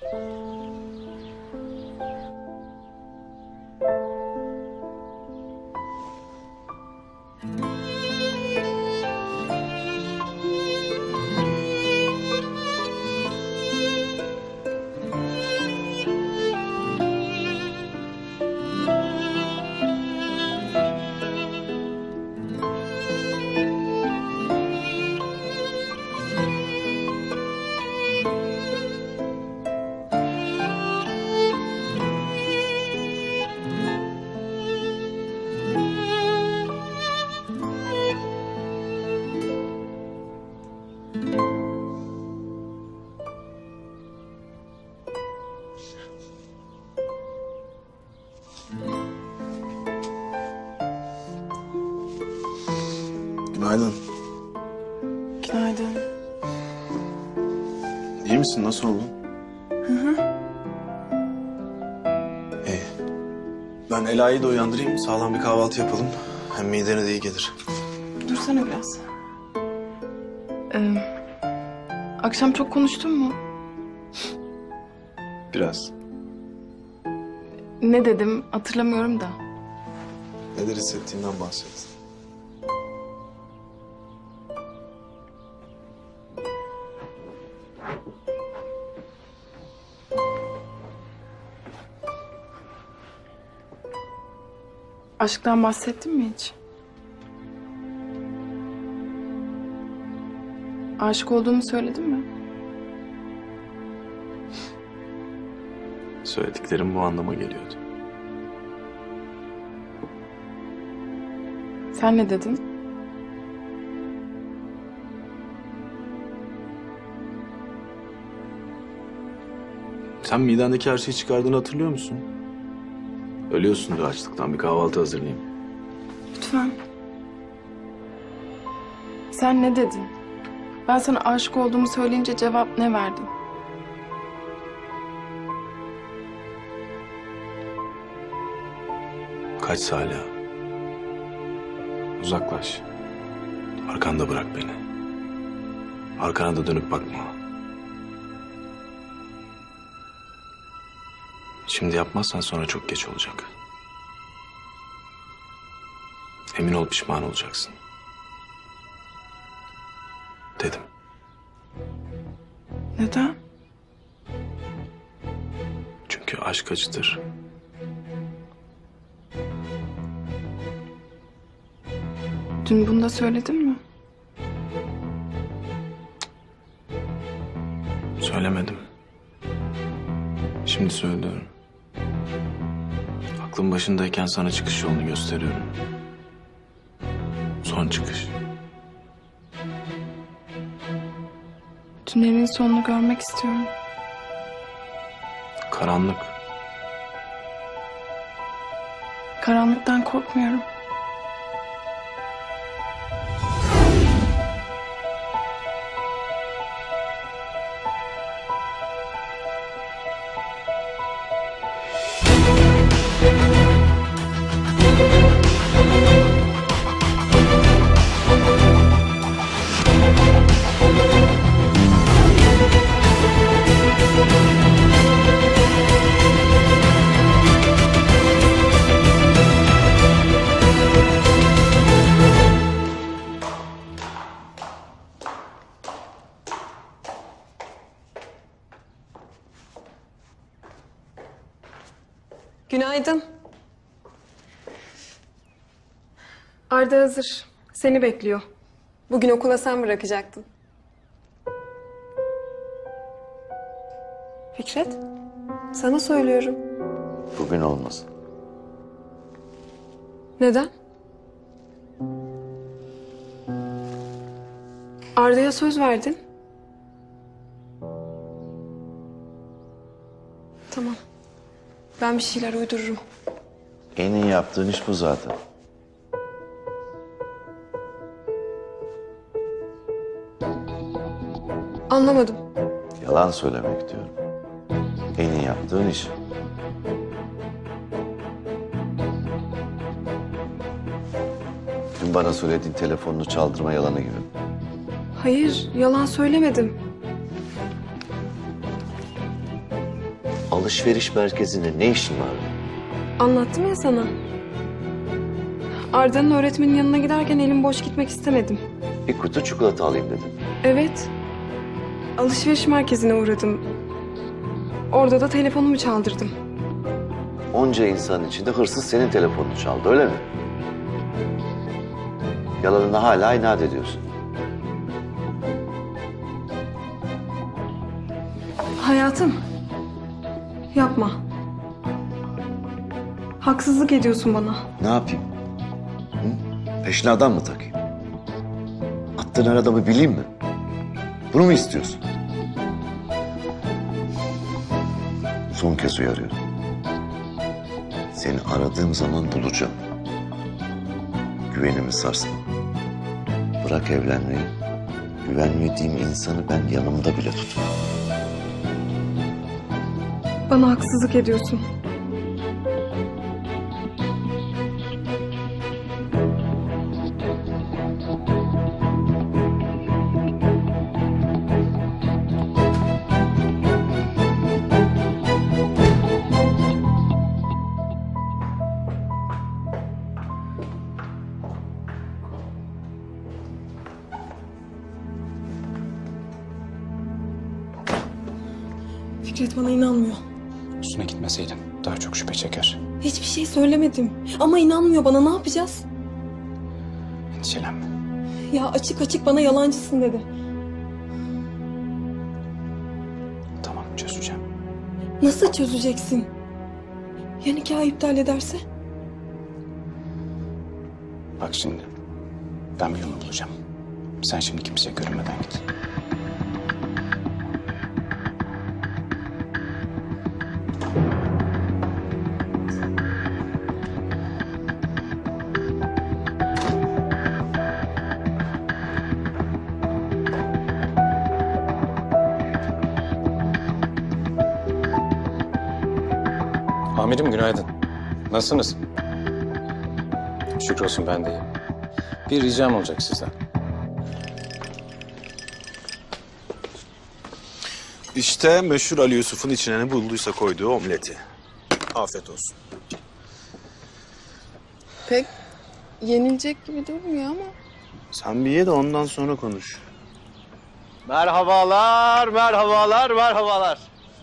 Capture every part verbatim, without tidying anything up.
Günaydın. Günaydın. İyi misin? Nasıl oldun? Hı hı. İyi. Ben Ela'yı da uyandırayım. Sağlam bir kahvaltı yapalım. Hem midene de iyi gelir. Dursana biraz. Ee, akşam çok konuştun mu? Biraz. Ne dedim hatırlamıyorum da. Neler hissettiğinden bahset. Aşktan bahsettin mi hiç? Aşık olduğumu söyledin mi? Söylediklerim bu anlama geliyordu. Sen ne dedin? Sen midendeki her şeyi çıkardığını hatırlıyor musun? Ölüyorsundur açlıktan. Bir kahvaltı hazırlayayım. Lütfen. Sen ne dedin? Ben sana aşık olduğumu söyleyince cevap ne verdin? Kaç Salih. Uzaklaş. Arkanda bırak beni. Arkana da dönüp bakma. Şimdi yapmazsan sonra çok geç olacak. Emin ol pişman olacaksın. Dedim. Neden? Çünkü aşk acıdır. Dün bunu da söyledin mi? Söylemedim. Şimdi söylüyorum. Aklım başındayken sana çıkış yolunu gösteriyorum. Son çıkış. Tünelin sonunu görmek istiyorum. Karanlık. Karanlıktan korkmuyorum. Günaydın. Arda hazır. Seni bekliyor. Bugün okula sen bırakacaktın. Fikret, sana söylüyorum. Bugün olmaz. Neden? Arda'ya söz verdin. Tamam. Ben bir şeyler uydururum. En iyi yaptığın iş bu zaten. Anlamadım. Yalan söylemek diyorum. En iyi yaptığın iş. Dün bana söylediğin telefonunu çaldırma yalanı gibi. Hayır, yalan söylemedim. alışveriş merkezinde ne işin var? Anlattım ya sana. Arda'nın öğretmenin yanına giderken elim boş gitmek istemedim. Bir kutu çikolata alayım dedim. Evet. Alışveriş merkezine uğradım. Orada da telefonumu çaldırdım. Onca insan içinde hırsız senin telefonunu çaldı, öyle mi? Yalanına hala inat ediyorsun. Hayatım. Yapma. Haksızlık ediyorsun bana. Ne yapayım? Hı? Peşine adam mı takayım? Attığın her adamı bileyim mi? Bunu mu istiyorsun? Son kez uyarıyorum. Seni aradığım zaman bulacağım. Güvenimi sarsma. Bırak evlenmeyi. Güvenmediğim insanı ben yanımda bile tutmam. Bana haksızlık ediyorsun. Fikret bana inanmıyor. Üstüne gitmeseydin daha çok şüphe çeker. Hiçbir şey söylemedim. Ama inanmıyor bana. Ne yapacağız? Endişelenme. Ya açık açık bana yalancısın dedi. Tamam, çözeceğim. Nasıl çözeceksin? Ya nikahı iptal ederse? Bak şimdi, ben bir yolunu bulacağım. Sen şimdi kimseye görünmeden git. Amirim günaydın. Nasılsınız? Şükür olsun ben de iyiyim. Bir ricam olacak sizden. İşte meşhur Ali Yusuf'un içine ne bulduysa koyduğu omleti. Afiyet olsun. Pek yenilecek gibi durmuyor ama. Sen bir ye de ondan sonra konuş. Merhabalar, merhabalar, merhabalar.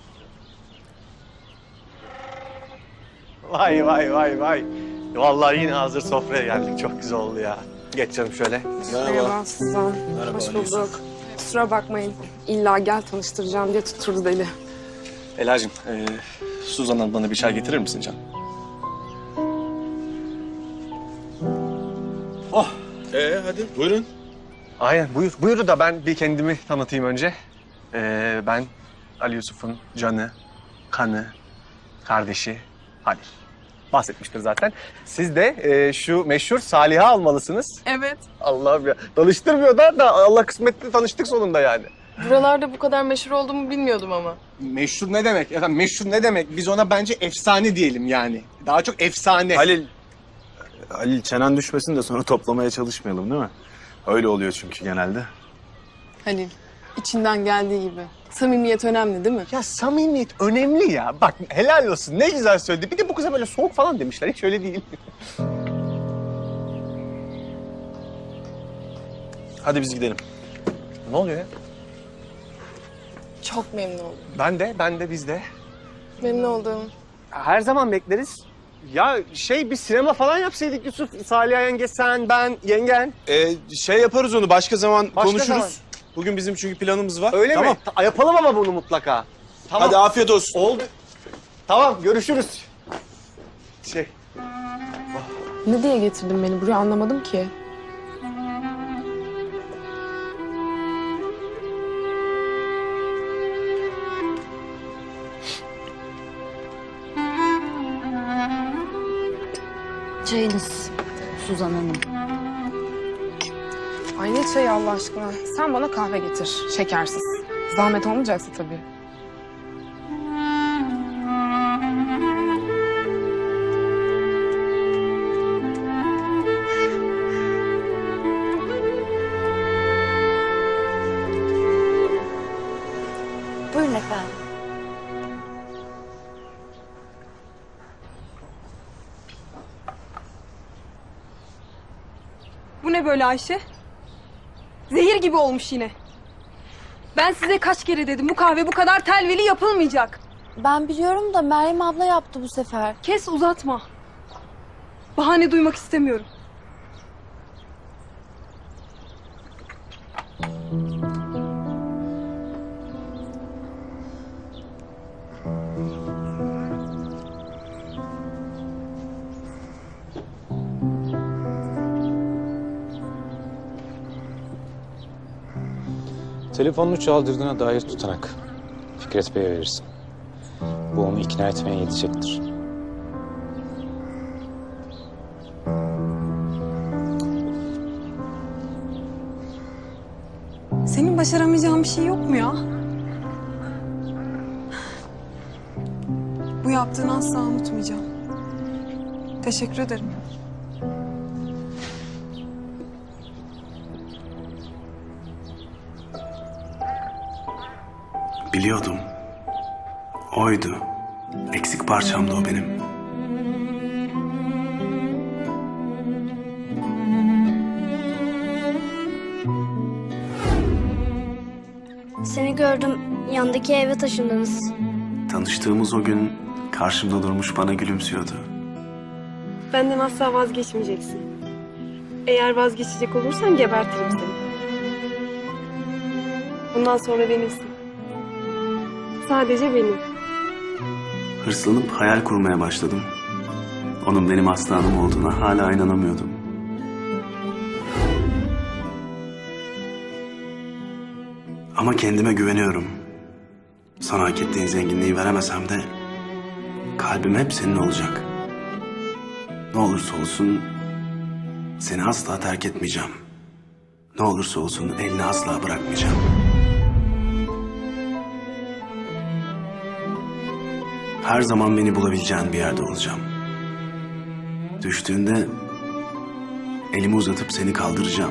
Vay vay vay vay. Vallahi yine hazır sofraya geldik. Çok güzel oldu ya. Geç canım şöyle. Merhaba Suzan. Hoş bulduk. Kusura bakmayın. İlla gel tanıştıracağım diye tutturdu deli. Elacığım, e, Suzan Hanım bana bir çay getirir misin canım? Oh, Ee hadi buyurun. aynen buyur. Buyur da ben bir kendimi tanıtayım önce. Ee, ben Ali Yusuf'un canı, kanı, kardeşi Halil. Bahsetmiştir zaten. Siz de e, şu meşhur Saliha almalısınız. Evet. Allah'ım ya. Tanıştırmıyor da, da Allah kısmetli tanıştık sonunda yani. Buralarda bu kadar meşhur olduğumu bilmiyordum ama. Meşhur ne demek? Efendim meşhur ne demek? Biz ona bence efsane diyelim yani. Daha çok efsane. Halil. Halil çenen düşmesin de sonra toplamaya çalışmayalım değil mi? Öyle oluyor çünkü genelde. Halil, içinden geldiği gibi. Samimiyet önemli değil mi? Ya samimiyet önemli ya. Bak helal olsun. Ne güzel söyledi. Bir de bu kıza böyle soğuk falan demişler. Hiç öyle değil. Hadi biz gidelim. Ne oluyor ya? Çok memnun oldum. Ben de, ben de, biz de. Memnun oldum. Her zaman bekleriz. Ya şey bir sinema falan yapsaydık Yusuf, Salih yenge, sen, ben, yengen. Ee, şey yaparız onu başka zaman Başka konuşuruz. zaman. Bugün bizim çünkü planımız var. Öyle tamam. mi? Ta- yapalım ama bunu mutlaka. Tamam. Hadi afiyet olsun. Oldu. Tamam, görüşürüz. Şey, Ne diye getirdin beni buraya anlamadım ki. Çayınız Suzan Hanım. Ay ne çayı Allah aşkına. Sen bana kahve getir, şekersiz. Zahmet olmayacaksa tabii. Buyurun efendim. ne böyle Ayşe? Zehir gibi olmuş yine. Ben size kaç kere dedim bu kahve bu kadar telveli yapılmayacak. Ben biliyorum da Meryem abla yaptı bu sefer. Kes uzatma. Bahane duymak istemiyorum. Telefonunu çaldırdığına dair tutanak. Fikret Bey'e verirsin. Bu onu ikna etmeye yetecektir. Senin başaramayacağın bir şey yok mu ya? Bu yaptığını asla unutmayacağım. Teşekkür ederim. Biliyordum. Oydu. Eksik parçamdı o benim. Seni gördüm. Yandaki eve taşındınız. Tanıştığımız o gün karşımda durmuş bana gülümsüyordu. Benden asla vazgeçmeyeceksin. Eğer vazgeçecek olursan gebertirim seni. Bundan sonra benimsin. Sadece benim. Hırslanıp hayal kurmaya başladım. Onun benim aslanım olduğuna hala inanamıyordum. Ama kendime güveniyorum. Sana hak ettiğin zenginliği veremesem de kalbim hep senin olacak. Ne olursa olsun seni asla terk etmeyeceğim. Ne olursa olsun elini asla bırakmayacağım. Her zaman beni bulabileceğin bir yerde olacağım. Düştüğünde elimi uzatıp seni kaldıracağım.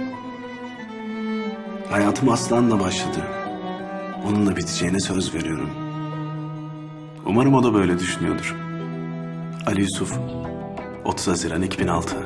Hayatım Aslan'la başladı. Onunla biteceğine söz veriyorum. Umarım o da böyle düşünüyordur. Ali Yusuf, otuz Haziran iki bin altı.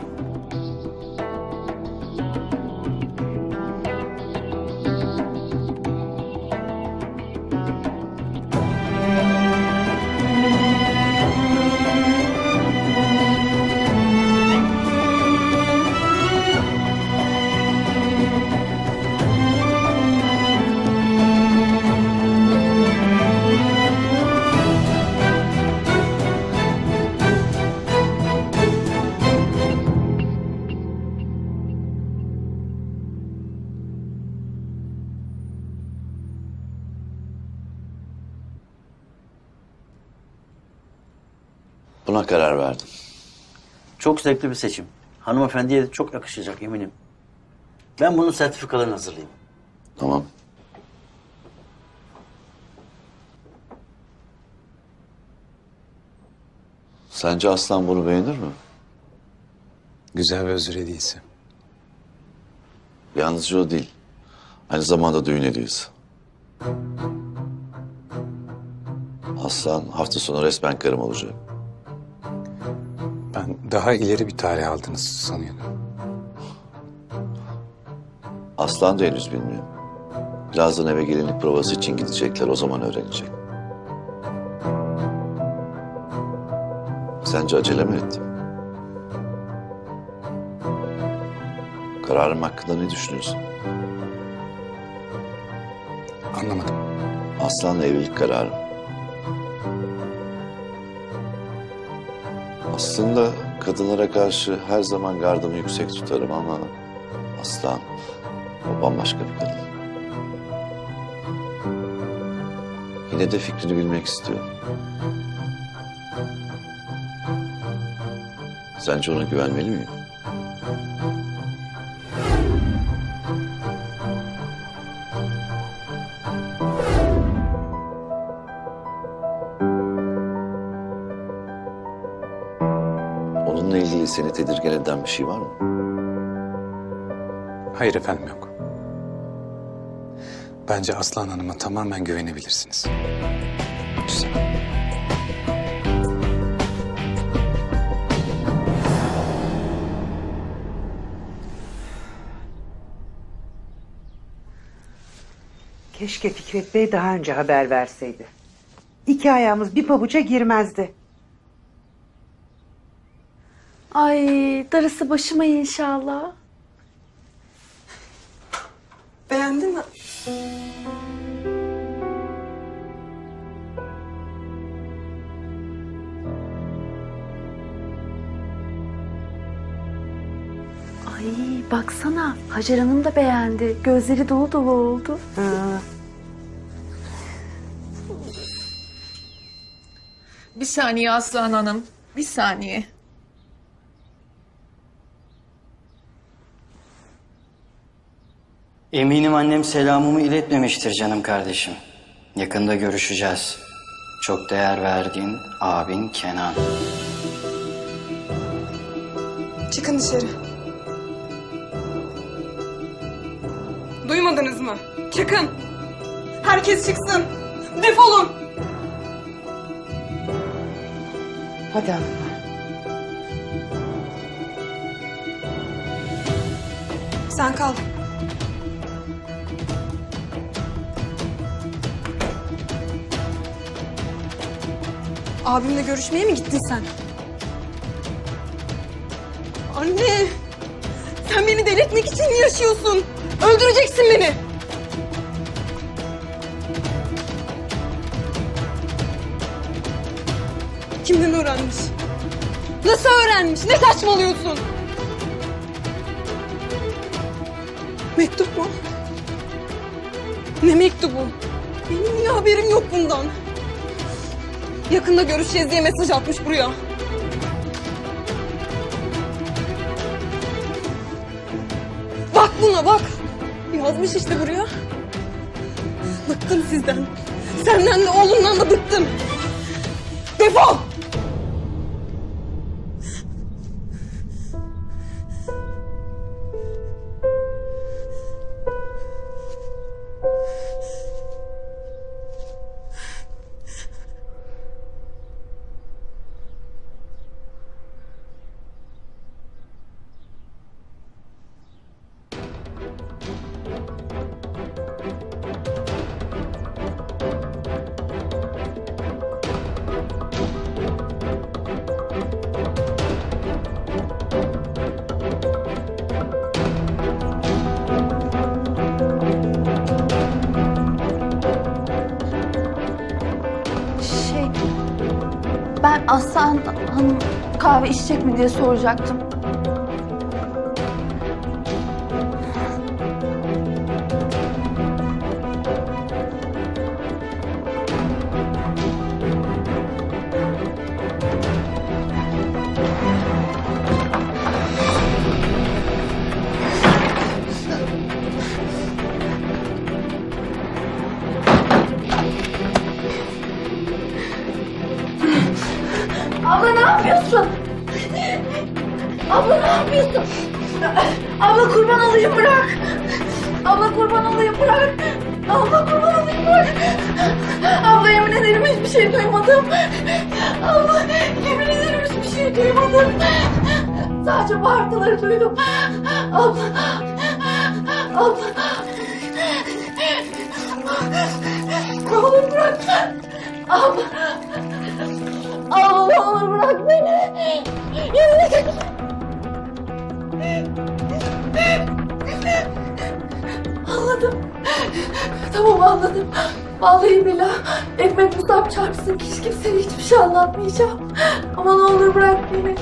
Buna karar verdim. Çok zevkli bir seçim. Hanımefendiye de çok yakışacak eminim. Ben bunun sertifikalarını hazırlayayım. Tamam. Sence Aslan bunu beğenir mi? Güzel ve özür hediyesi. Yalnızca o değil. Aynı zamanda düğün hediyesi. Aslan hafta sonu resmen karım olacak. Ben daha ileri bir tarih aldınız sanıyordum. Aslan da henüz bilmiyor. Birazdan eve gelinlik provası için gidecekler. O zaman öğrenecek. Sence acele mi ettim? Kararım hakkında ne düşünüyorsun? Anlamadım. Aslan'la evlilik kararı. Aslında kadınlara karşı her zaman gardımı yüksek tutarım ama Aslan o bambaşka bir kadın. Yine de fikrini bilmek istiyorum. Sence ona güvenmeli miyim? Onunla ilgili seni tedirgin eden bir şey var mı? Hayır efendim, yok. Bence Aslan Hanım'a tamamen güvenebilirsiniz. Güzel. Keşke Fikret Bey daha önce haber verseydi. İki ayağımız bir pabuca girmezdi. Ay darısı başıma inşallah. Beğendin mi? Ay baksana Hacer Hanım da beğendi. Gözleri dolu dolu oldu. Ha. Bir saniye Aslan Hanım. Bir saniye. Eminim annem selamımı iletmemiştir canım kardeşim. Yakında görüşeceğiz. Çok değer verdiğin abin Kenan. Çıkın dışarı. Duymadınız mı? Çıkın. Herkes çıksın. Defolun. Hadi hanımlar. Sen kal. Abimle görüşmeye mi gittin sen? Anne! Sen beni delirtmek için mi yaşıyorsun? Öldüreceksin beni! Kimden öğrenmiş? Nasıl öğrenmiş? Ne saçmalıyorsun? Mektup mu? Ne mektubu? Benim niye haberim yok bundan? Yakında görüşeceğiz diye mesaj atmış buraya. Bak buna bak. Yazmış işte buraya. Bıktım sizden. Senden de oğlumdan da bıktım. Defol! Şey, ben Aslan Hanım kahve içecek mi diye soracaktım. Abla ne yapıyorsun? Abla ne yapıyorsun? Abla kurban olayım bırak. Abla kurban olayım bırak. Abla kurban olayım bırak. Abla yemin ederim hiçbir şey duymadım. Abla yemin ederim hiçbir şey duymadım. Sadece bağırtıları duydum. Abla. Abla. Ne olur bırak. Abla. Abla ne olur bırak beni. Yemin ederim. Anladım. Tamam anladım. Vallahi billahi ekmek musab çarpsın. Hiç kimseye hiçbir şey anlatmayacağım. Ama ne olur bırak beni.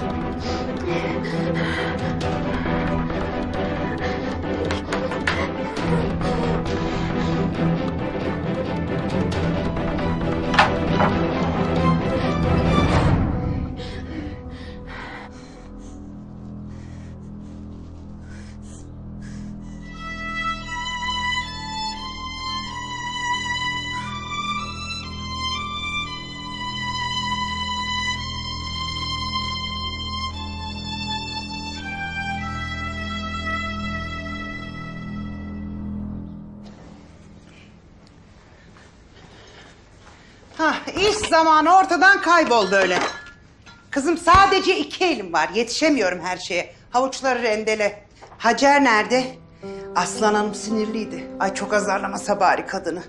Hah, iş zamanı ortadan kayboldu öyle. Kızım sadece iki elim var. Yetişemiyorum her şeye. Havuçları rendele. Hacer nerede? Aslan Hanım sinirliydi. Ay çok azarlamasa bari kadını.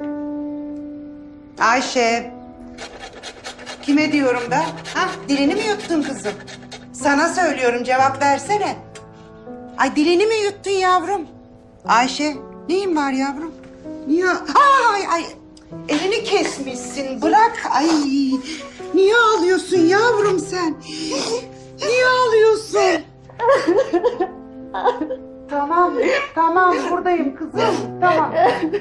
Ayşe. Kime diyorum ben? Ha, dilini mi yuttun kızım? Sana söylüyorum, cevap versene. Ay dilini mi yuttun yavrum? Ayşe, neyin var yavrum? Ya, ay ay, elini kesmişsin, bırak. Ay, niye ağlıyorsun yavrum sen? Niye ağlıyorsun? Tamam, tamam, buradayım kızım, tamam.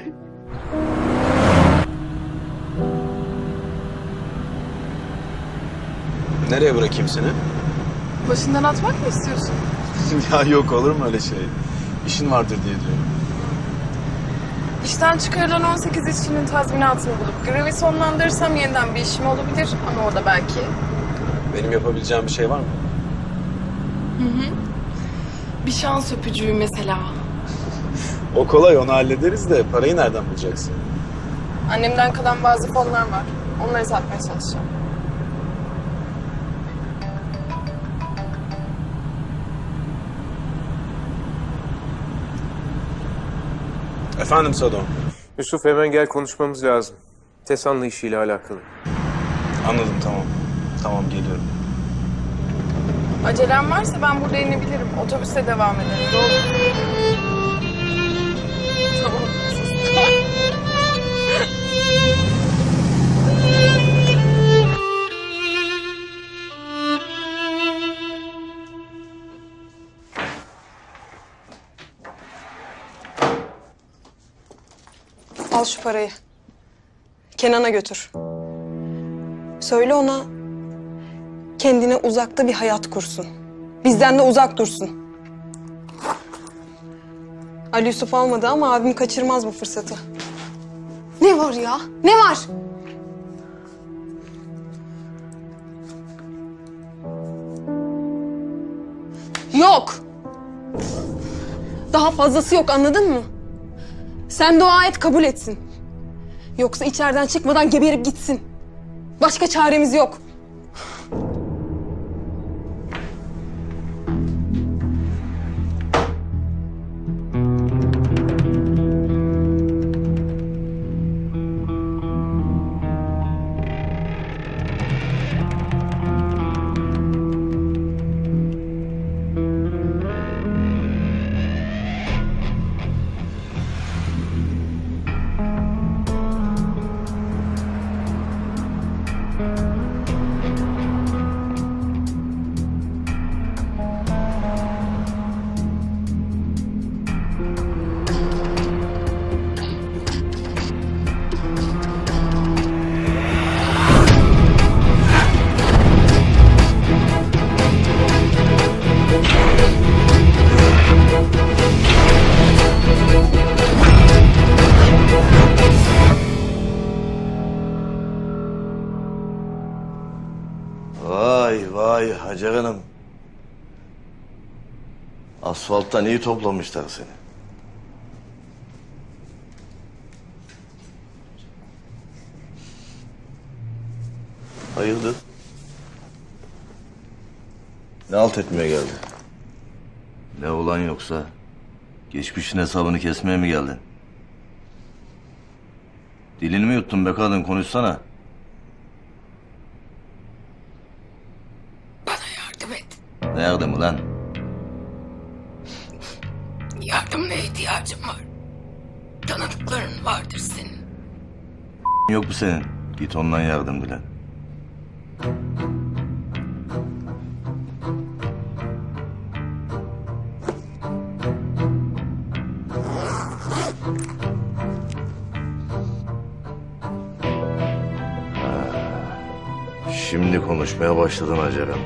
Nereye bırakayım seni? Başından atmak mı istiyorsun? Ya yok, olur mu öyle şey? İşin vardır diye diyorum. İşten çıkarılan on sekiz işçinin tazminatını bulup grevi sonlandırırsam yeniden bir işim olabilir ama orada belki. Benim yapabileceğim bir şey var mı? Hı hı. Bir şans öpücüğü mesela. O kolay, onu hallederiz de parayı nereden bulacaksın? Annemden kalan bazı fonlar var. Onları satmaya çalışacağım. Efendim Sado. Yusuf hemen gel, konuşmamız lazım. Tesanlı işiyle alakalı. Anladım, tamam. Tamam, geliyorum. Acelem varsa ben burada inebilirim. Otobüste devam ederiz. Doğru. Tamam. Al şu parayı. Kenan'a götür. Söyle ona kendine uzakta bir hayat kursun. Bizden de uzak dursun. Ali Yusuf almadı ama abim kaçırmaz bu fırsatı. Ne var ya? Ne var? Yok. Daha fazlası yok, anladın mı? Sen dua et, kabul etsin. Yoksa içeriden çıkmadan geberip gitsin. Başka çaremiz yok. Vay vay Hacer Hanım. Asfalttan iyi toplamışlar seni. Hayırdır? Ne alt etmeye geldin? Ne olan yoksa geçmişin hesabını kesmeye mi geldin? Dilini mi yuttun be kadın, konuşsana. Yardım et. Ne yardımı lan? Yardımına ihtiyacım var. Tanıdıkların vardır senin. Yok mu senin? Git ondan yardım dile. Şimdi konuşmaya başladın Hacer Hanım.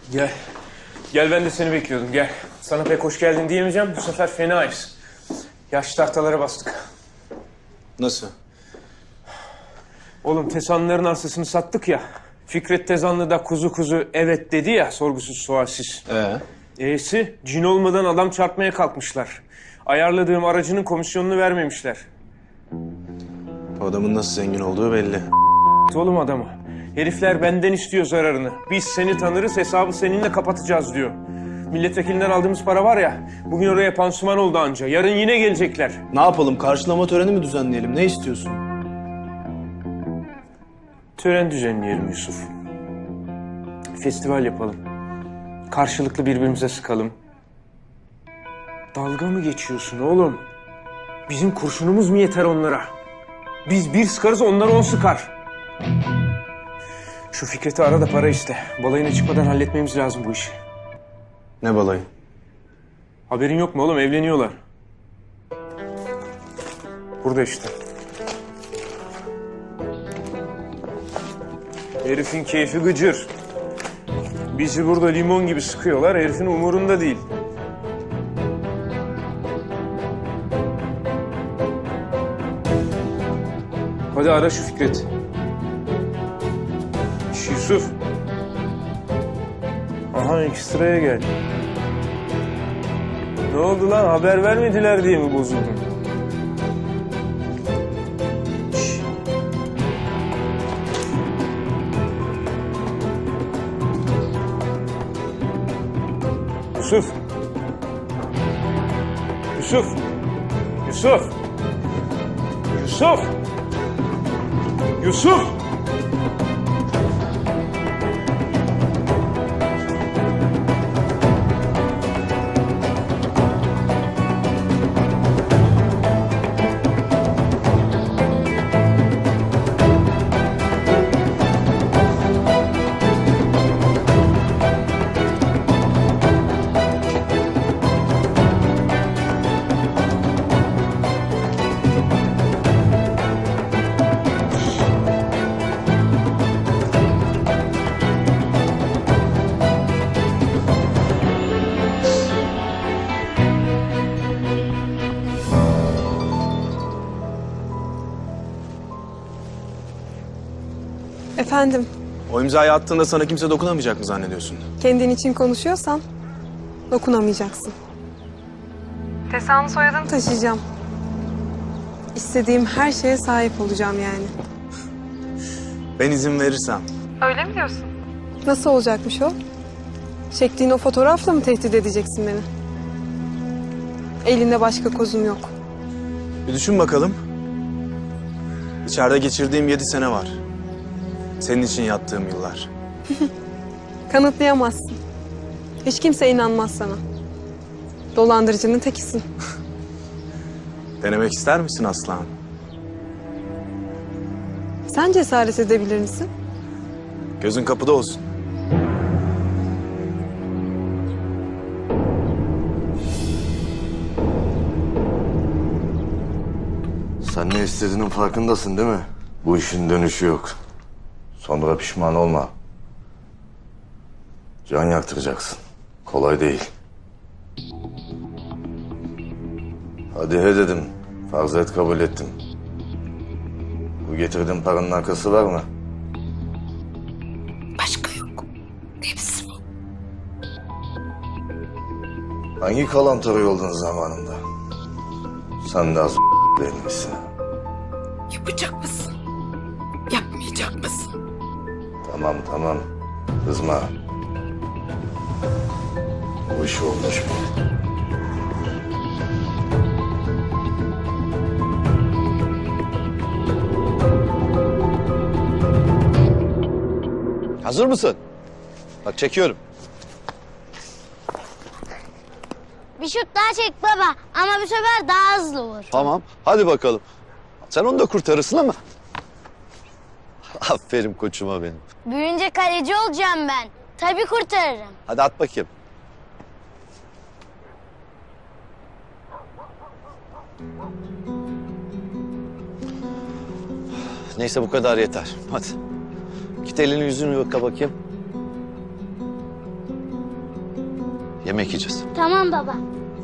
Gel. Gel, ben de seni bekliyordum, gel. Sana pek hoş geldin diyemeyeceğim, bu sefer fenayız. Yaş tahtalara bastık. Nasıl? Oğlum Tesanlıların arsasını sattık ya. Fikret Tezanlı da kuzu kuzu evet dedi ya, sorgusuz sualsiz. Ee? E'si cin olmadan adam çarpmaya kalkmışlar. Ayarladığım aracının komisyonunu vermemişler. Bu adamın nasıl zengin olduğu belli. Oğlum adamı. Herifler benden istiyor zararını. Biz seni tanırız, hesabı seninle kapatacağız diyor. Milletvekilinden aldığımız para var ya, bugün oraya pansuman oldu anca. Yarın yine gelecekler. Ne yapalım? Karşılama töreni mi düzenleyelim? Ne istiyorsun? Tören düzenleyelim Yusuf. Festival yapalım. Karşılıklı birbirimize sıkalım. Dalga mı geçiyorsun oğlum? Bizim kurşunumuz mu yeter onlara? Biz bir sıkarız, onlar on sıkar. Şu Fikret'i ara da para iste. Balayına çıkmadan halletmemiz lazım bu işi. Ne balayı? Haberin yok mu oğlum? Evleniyorlar. Burada işte. Herifin keyfi gıcır. Bizi burada limon gibi sıkıyorlar, herifin umurunda değil. Hadi ara şu Fikret. Şş, Yusuf. Aha ekstraya gel. Ne oldu lan? Haber vermediler diye mi bozuldun? Şş. Yusuf. Yusuf. Yusuf. Yusuf. Yusuf. Efendim, O imzayı attığında sana kimse dokunamayacak mı zannediyorsun? kendin için konuşuyorsan dokunamayacaksın. Tesan'ın soyadını taşıyacağım. İstediğim her şeye sahip olacağım yani. Ben izin verirsem. Öyle mi diyorsun? Nasıl olacakmış o? Çektiğin o fotoğrafla mı tehdit edeceksin beni? Elinde başka kozum yok. Bir düşün bakalım. İçeride geçirdiğim yedi sene var. Senin için yattığım yıllar. Kanıtlayamazsın. Hiç kimse inanmaz sana. Dolandırıcının tekisin. Denemek ister misin Aslan? Sen cesaret edebilir misin? Gözün kapıda olsun. Sen ne istediğinin farkındasın değil mi? Bu işin dönüşü yok. Sonra pişman olma. Can yaktıracaksın. Kolay değil. Hadi he dedim. Farz et kabul ettim. Bu getirdiğin paranın arkası var mı? Başka yok. Hepsi bu. Hangi kalantarı yoldun zamanında? Sen de az değil misin? Yapacak mısın? Yapmayacak mısın? Tamam tamam. Kızma. Bu iş olmuş mu? Hazır mısın? Bak çekiyorum. Bir şut daha çek baba ama bu sefer daha hızlı vur. Tamam. Hadi bakalım. Sen onu da kurtarırsın ama. Aferin koçuma benim. Büyüyünce kaleci olacağım ben. Tabii kurtarırım. Hadi at bakayım. Neyse bu kadar yeter. Hadi. Git elini yüzünü yıka bakayım. Yemek yiyeceğiz. Tamam baba.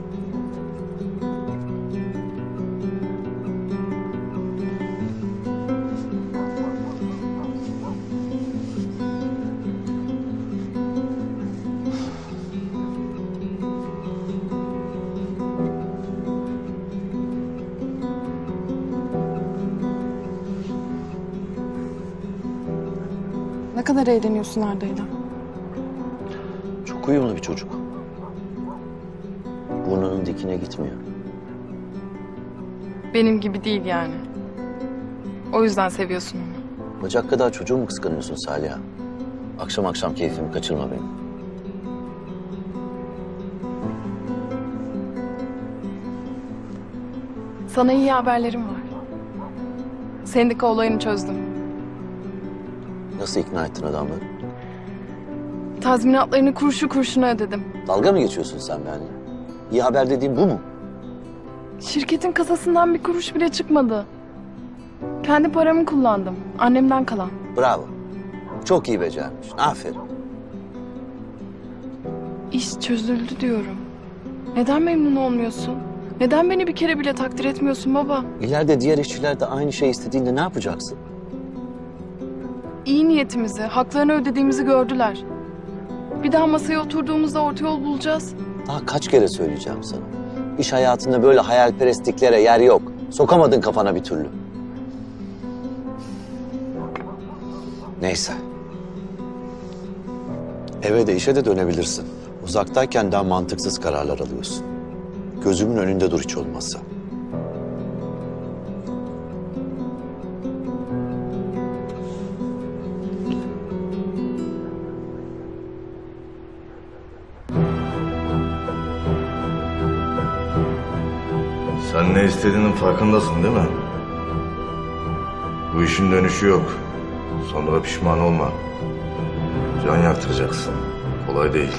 Ne kadar eğleniyorsun Arda'yla? Çok uyumlu bir çocuk. Burnunun dikine gitmiyor. Benim gibi değil yani. O yüzden seviyorsun onu. Bacak kadar çocuğu mu kıskanıyorsun Saliha? Akşam akşam keyfimi kaçırma benim. Sana iyi haberlerim var. Sendika olayını çözdüm. Nasıl ikna ettin adamları? Tazminatlarını kuruşu kurşuna ödedim. Dalga mı geçiyorsun sen benimle? İyi haber dediğin bu mu? Şirketin kasasından bir kuruş bile çıkmadı. Kendi paramı kullandım. Annemden kalan. Bravo. Çok iyi becermiş. Aferin. İş çözüldü diyorum. Neden memnun olmuyorsun? Neden beni bir kere bile takdir etmiyorsun baba? İleride diğer işçiler de aynı şey istediğinde ne yapacaksın? İyi niyetimizi, haklarını ödediğimizi gördüler. Bir daha masaya oturduğumuzda orta yol bulacağız. Daha kaç kere söyleyeceğim sana. İş hayatında böyle hayalperestliklere yer yok. Sokamadın kafana bir türlü. Neyse. Eve de işe de dönebilirsin. Uzaktayken daha mantıksız kararlar alıyorsun. Gözümün önünde dur hiç olmazsa. Sen ne istediğinin farkındasın değil mi? Bu işin dönüşü yok. Sonra pişman olma. Can yaktıracaksın. Kolay değil.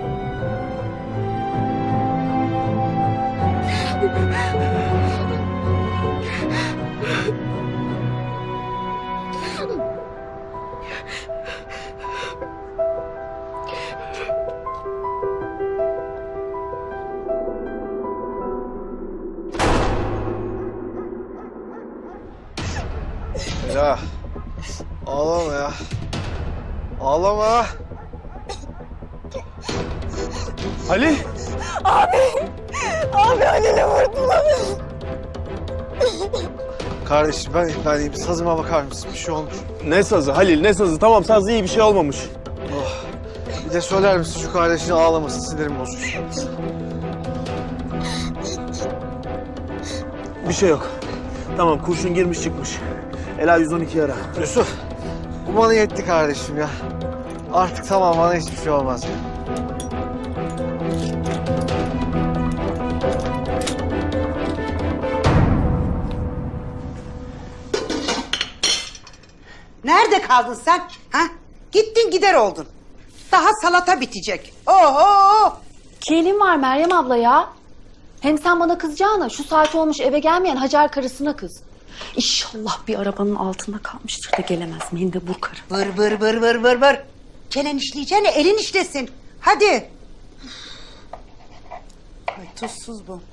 Ya ağlama ya. Ağlama. Ali. Abi. Abi Halil'e vurdular. Kardeşim ben, ben iyiyim. Sazıma bakar mısın? Bir şey olmuş. Ne sazı Halil ne sazı? Tamam saz iyi bir şey olmamış. Oh. Bir de söyler misin şu kardeşine ağlamasın, sinirim bozuk. Bir şey yok. Tamam kurşun girmiş çıkmış. Ela yüz on iki ara. Yusuf, bu bana yetti kardeşim ya. Artık tamam, bana hiçbir şey olmaz ya. Nerede kaldın sen? Ha? Gittin gider oldun. Daha salata bitecek. Oho! Kelim var Meryem abla ya. Hem sen bana kızacağına şu saat olmuş eve gelmeyen Hacer karısına kız. İnşallah bir arabanın altında kalmıştır da gelemez. Mendebur karı. Vır vır vır vır vır vır. Çenen işleyeceğine elin işlesin. Hadi. Ay, tuzsuz bu.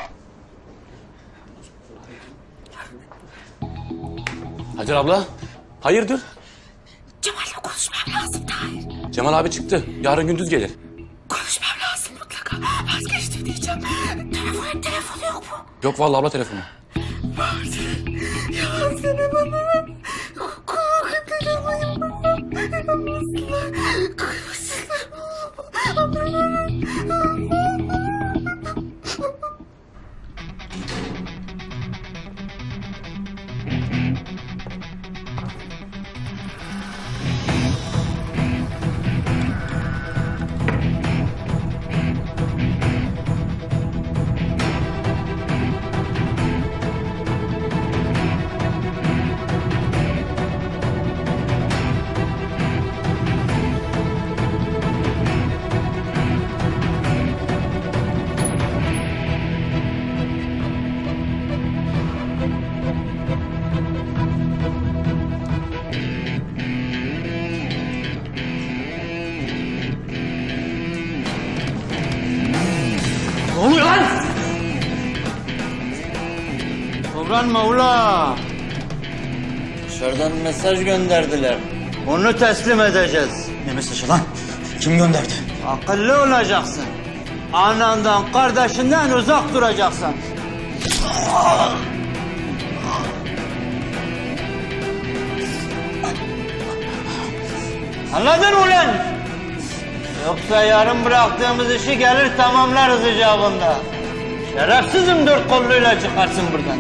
Hacer abla, hayırdır? Cemal'le konuşmam lazım Tahir. Cemal abi çıktı. Yarın gündüz gelir. Konuşmam lazım mutlaka. Vazgeçtim diyeceğim. Telefon, telefonu yok mu? Yok vallahi abla telefonu. Vardı. Ya seni bana. Kulak telefonum bana. Yapmasınlar. Kıymasınlar. kıskanma ula. Dışarıdan mesaj gönderdiler. Onu teslim edeceğiz. Ne mesajı lan? Kim gönderdi? Akıllı olacaksın. Anandan, kardeşinden uzak duracaksın. Anladın mı ulan? Yoksa yarın bıraktığımız işi gelir tamamlarız icabında. Şerefsizim dört kolluyla çıkarsın buradan.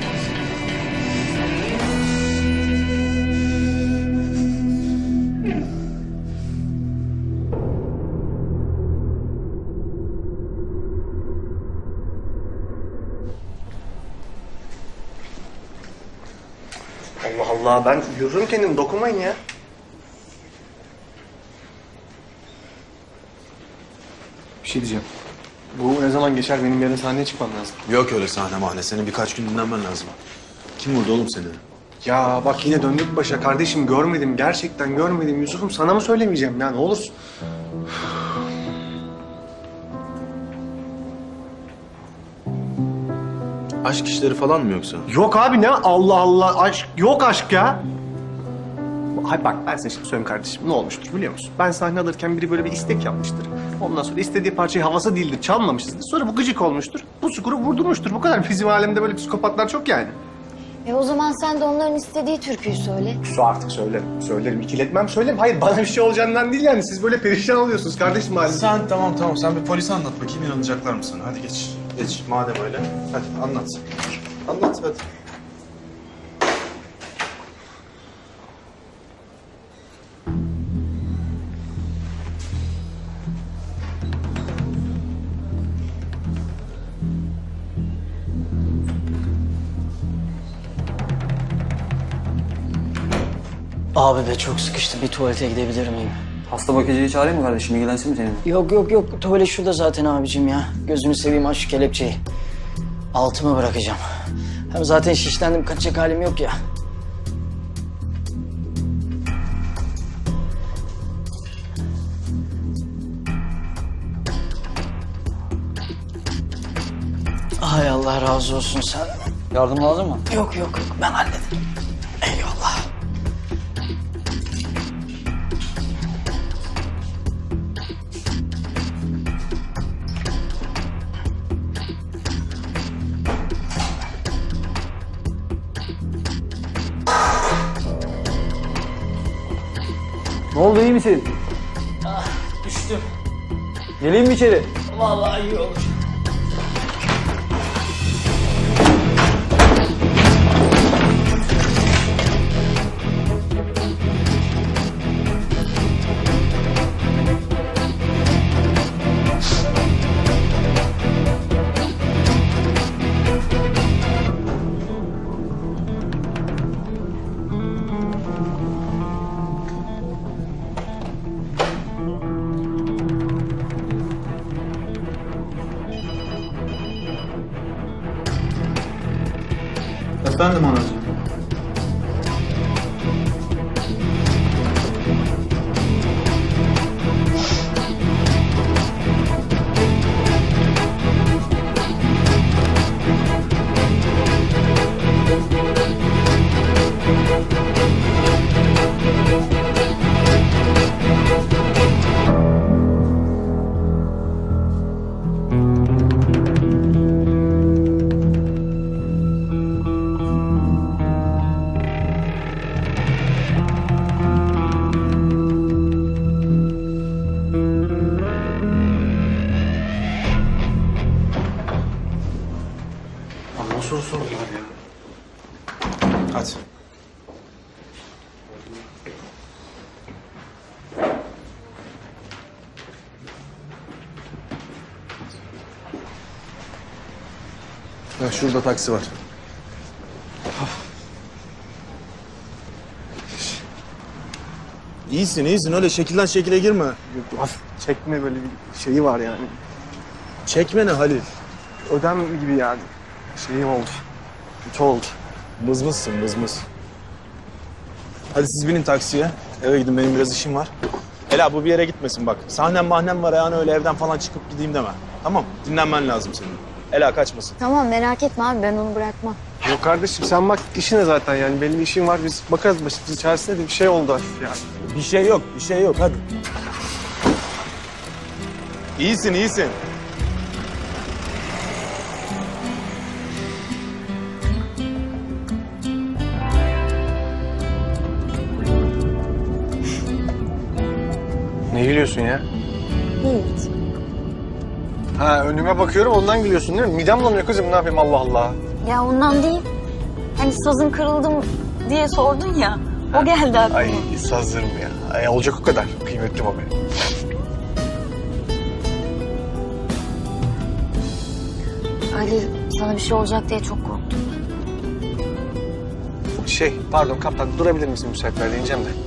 Allah Allah, ben yürürüm kendim, dokunmayın ya. Bir şey diyeceğim. Bu ne zaman geçer? Benim yarın sahneye çıkmam lazım. Yok öyle sahne mahne. Senin birkaç gün dinlenmen lazım. Kim vurdu oğlum seni? Ya bak yine döndük başa. Kardeşim görmedim, gerçekten görmedim. Yusuf'um sana mı söylemeyeceğim ya, ne olursun. Aşk işleri falan mı yoksa? Yok abi ne? Allah Allah, aşk yok aşk ya. Hayır bak ben sana şimdi söyleyeyim kardeşim, ne olmuştur biliyor musun? Ben sahne alırken biri böyle bir istek yapmıştır. Ondan sonra istediği parçayı havası değildir, çalmamışızdır. Sonra bu gıcık olmuştur. Bu skoru vurdurmuştur. Bu kadar. Bizim alemde böyle psikopatlar çok yani. E o zaman sen de onların istediği türküyü söyle. Su artık söylerim. Söylerim. İkiletmem söylerim. Hayır bana bir şey olacağından değil yani. Siz böyle perişan oluyorsunuz kardeşim halimde. Sen tamam tamam. Sen bir polise anlat bakayım inanacaklar mı sana? Hadi geç. Geç madem öyle. Hadi anlat. Anlat hadi. Abi be çok sıkıştı. Bir tuvalete gidebilir miyim? Hasta bakıcıyı çağırayım mı kardeşim? İlgilensin mi seninle? Yok yok yok. Tuvalet şurada zaten abicim ya. Gözünü seveyim aç şu kelepçeyi. Altımı bırakacağım. Hem zaten şişlendim. Kaçacak halim yok ya. Hay Allah razı olsun sen. Yardım lazım mı? Yok yok yok. Ben hallederim. Eyvallah. Ne oldu, iyi misin? Ah, düştüm. Geleyim mi içeri? Vallahi iyi olur. Efendim anacığım. Soru sordular ya. Hadi. Ya şurada taksi var. İyisin iyisin öyle şekilden şekile girme. Hafif çekme böyle bir şeyi var yani. Çekme ne Halil? Ödem gibi yani. Şeyim oldu. Kötü oldu. Mızmızsın mızmız. Hadi siz binin taksiye. Eve gidin benim biraz işim var. Ela bu bir yere gitmesin bak. Sahnem mahnem var yani öyle evden falan çıkıp gideyim deme. Tamam dinlenmen lazım senin. Ela kaçmasın. Tamam merak etme abi ben onu bırakmam. Yok kardeşim sen bak işine zaten yani. Benim işim var. Biz bakarız başımızın çaresine de bir şey oldu yani. Bir şey yok, bir şey yok. Hadi. İyisin, iyisin. Ne gülüyorsun ya? Hiç. Ha önüme bakıyorum ondan gülüyorsun değil mi? Midem bulanıyor kızım ne yapayım Allah Allah. Ya ondan değil. Hani sazın kırıldı mı diye sordun ya. O geldi aklıma. Ay sazlarım ya. Ay, olacak o kadar. Kıymetlim o benim. Ali sana bir şey olacak diye çok korktum. Şey pardon kaptan durabilir misin müsaitler diyeceğim de.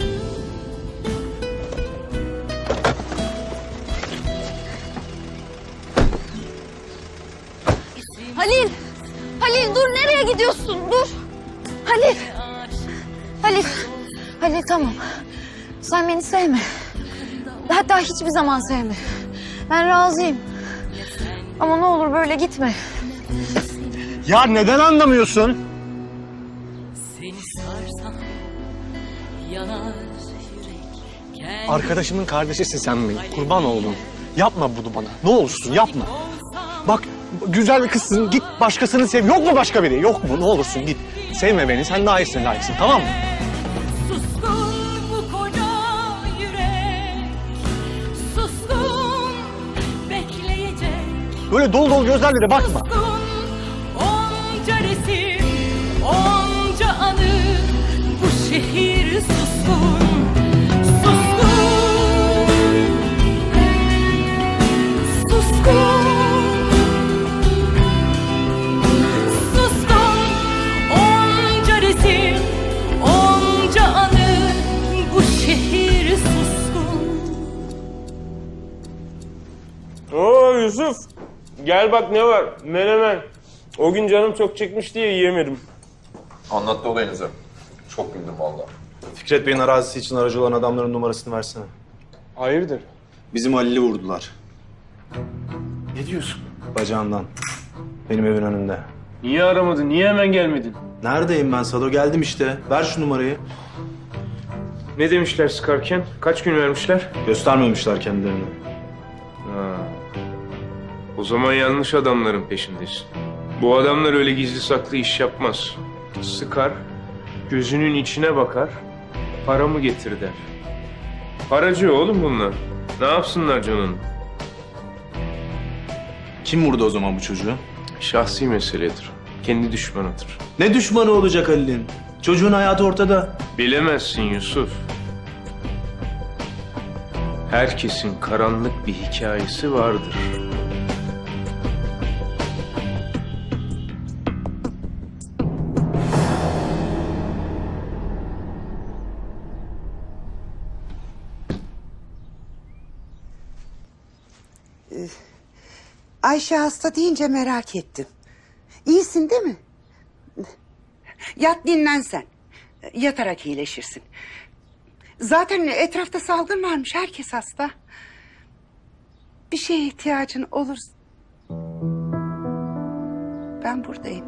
Halil! Halil dur nereye gidiyorsun? Dur! Halil! Halil! Halil tamam. Sen beni sevme. Hatta hiçbir zaman sevme. Ben razıyım. Ama ne olur böyle gitme. Ya neden anlamıyorsun? Arkadaşımın kardeşisin sen mi? Kurban oldum. Yapma bunu bana. Ne olursun yapma. Bak güzel bir kızsın. Git başkasını sev. Yok mu başka biri? Yok mu? Ne olursun git. Sevme beni. Sen daha iyisin layıksın. Tamam mı? Suskun bu koca yürek, suskun bekleyecek. Böyle dolu dolu gözlerle de bakma. Onca resim, onca anı, bu şehir suskun, suskun, suskun, suskun, onca resim, onca anı, bu şehir suskun. Oo Yusuf. Gel bak ne var. Menemen. O gün canım çok çekmiş diye yiyemedim. Anlattı olayınızı. Çok güldüm vallahi. Fikret Bey'in arazisi için aracı olan adamların numarasını versene. Hayırdır? Bizim Halil'i vurdular. Ne diyorsun? Bacağından. Benim evin önünde. Niye aramadın? Niye hemen gelmedin? Neredeyim ben Sado? Geldim işte. Ver şu numarayı. Ne demişler sıkarken? Kaç gün vermişler? Göstermemişler kendilerini. Ha. O zaman yanlış adamların peşindesin. Bu adamlar öyle gizli saklı iş yapmaz. Sıkar, gözünün içine bakar, paramı getir der. Paracı oğlum bunlar. Ne yapsınlar canını? Kim vurdu o zaman bu çocuğu? Şahsi meseledir. Kendi düşmanıdır. Ne düşmanı olacak Halil'in? Çocuğun hayatı ortada. Bilemezsin Yusuf. Herkesin karanlık bir hikayesi vardır. Ayşe hasta deyince merak ettim. İyisin değil mi? Yat dinlen sen. Yatarak iyileşirsin. Zaten etrafta salgın varmış. Herkes hasta. Bir şeye ihtiyacın olursa... Ben buradayım.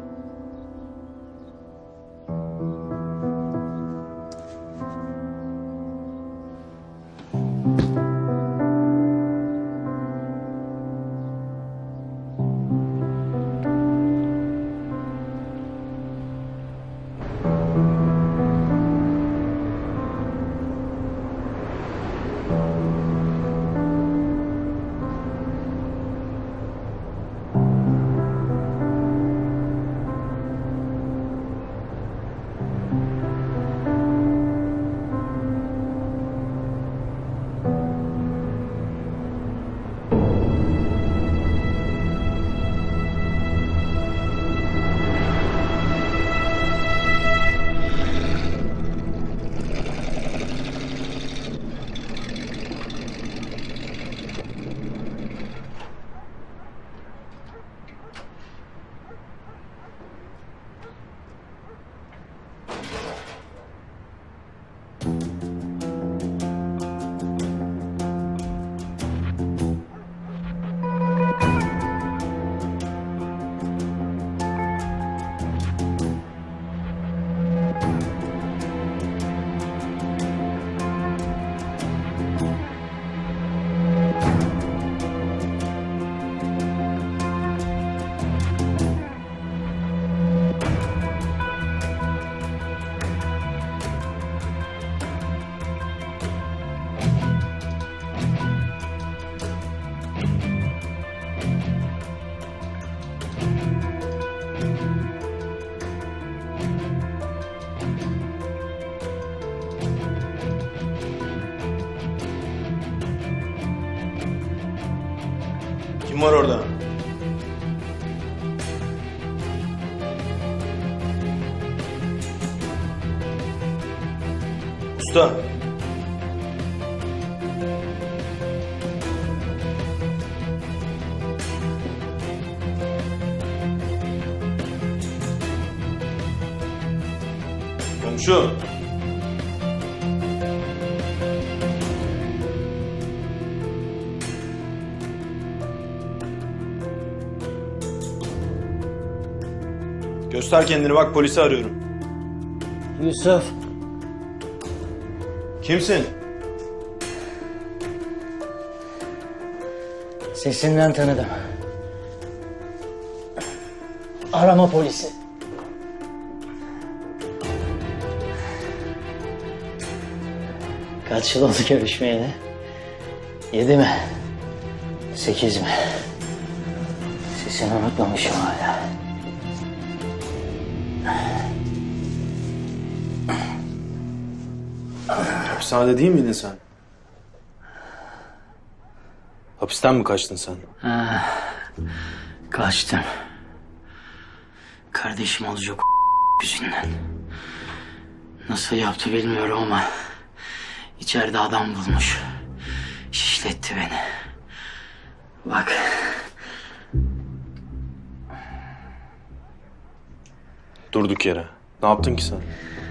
Kim var orada? Usta. Komşu. Göster kendini, bak polisi arıyorum. Yusuf. Kimsin? Sesinden tanıdım. Arama polisi. Kaç yıl oldu görüşmeyeli? Yedi mi? Sekiz mi? Sesini unutmamışım hala. Hapishanede değil miydin sen? Hapisten mi kaçtın sen? Ha, kaçtım. Kardeşim olacak yüzünden. Nasıl yaptı bilmiyorum ama içeride adam bulmuş. Şişletti beni. Bak. Durduk yere. Ne yaptın ki sen?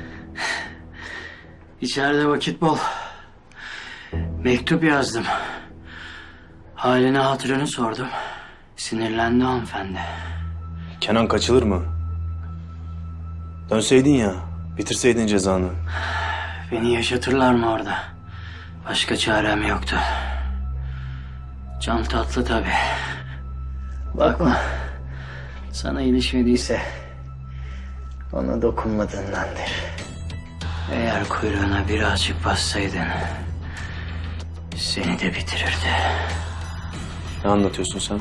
İçeride vakit bol. Mektup yazdım. Halini hatırını sordum. Sinirlendi hanımefendi. Kenan kaçılır mı? Dönseydin ya, bitirseydin cezanı. Beni yaşatırlar mı orada? Başka çarem yoktu. Can tatlı tabii. Bakma. Sana ilişmediyse ona dokunmadığındandır. Eğer kuyruğuna birazcık bassaydın seni de bitirirdi. Ne anlatıyorsun sen?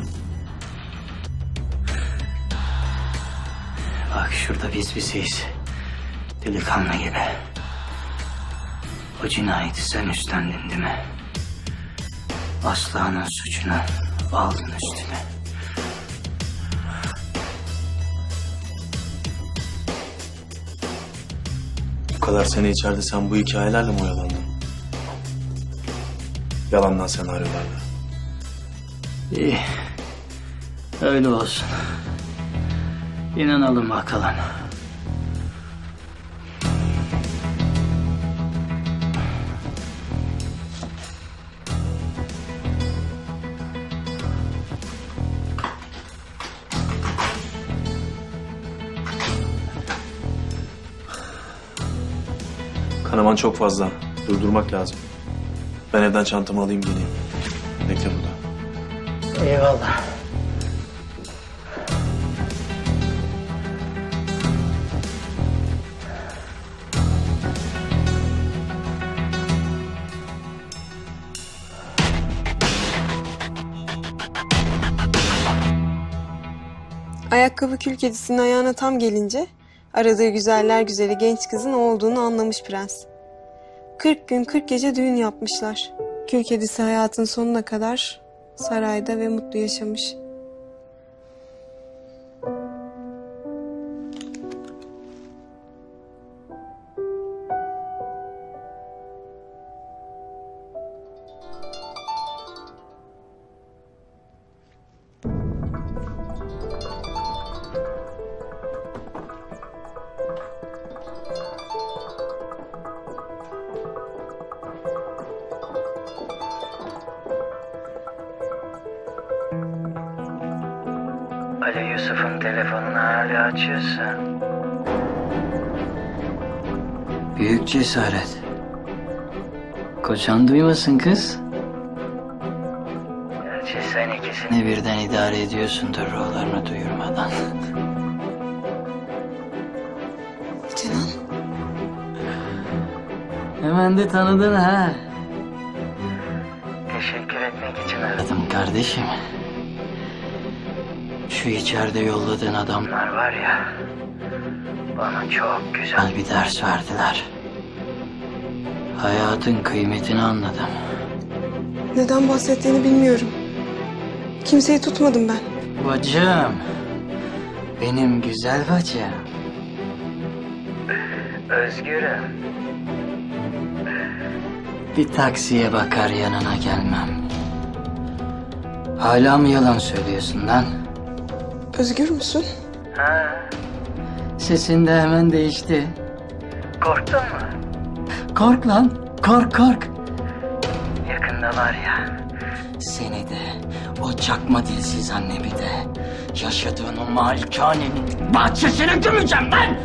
Bak şurada biz bizeyiz. Delikanlı gibi. O cinayeti sen üstlendin değil mi? Aslanın suçunu aldın üstüne. Bu kadar sene içeride sen bu hikayelerle mi oyalandın? Yalandan senaryolarla. İyi. Öyle olsun. İnanalım bakalım. Kanaman çok fazla. Durdurmak lazım. Ben evden çantamı alayım geleyim. Bekle burada. Eyvallah. Ayakkabı kül kedisinin ayağına tam gelince aradığı güzeller güzeli genç kızın o olduğunu anlamış prens. Kırk gün kırk gece düğün yapmışlar. Kül kedisi hayatın sonuna kadar sarayda ve mutlu yaşamış. Ali Yusuf'un telefonunu hala açıyorsun. Büyük cesaret. Kocan duymasın kız. Gerçi sen ikisini birden idare ediyorsundur ruhlarını duyurmadan. Kenan. Hemen de tanıdın ha. Teşekkür etmek için aradım kardeşim. Şu içeride yolladığın adamlar var ya, bana çok güzel bir ders verdiler. Hayatın kıymetini anladım. Neden bahsettiğini bilmiyorum. Kimseyi tutmadım ben. Bacım. Benim güzel bacım. Özgürüm. Bir taksiye bakar yanına gelmem. Hala mı yalan söylüyorsun lan? Özgür müsün? Ha. Sesin de hemen değişti. Korktun mu? Kork lan. Kork kork. Yakında var ya. Seni de o çakma dilsiz annemi de yaşadığın o malikanenin bahçesine gömeceğim lan.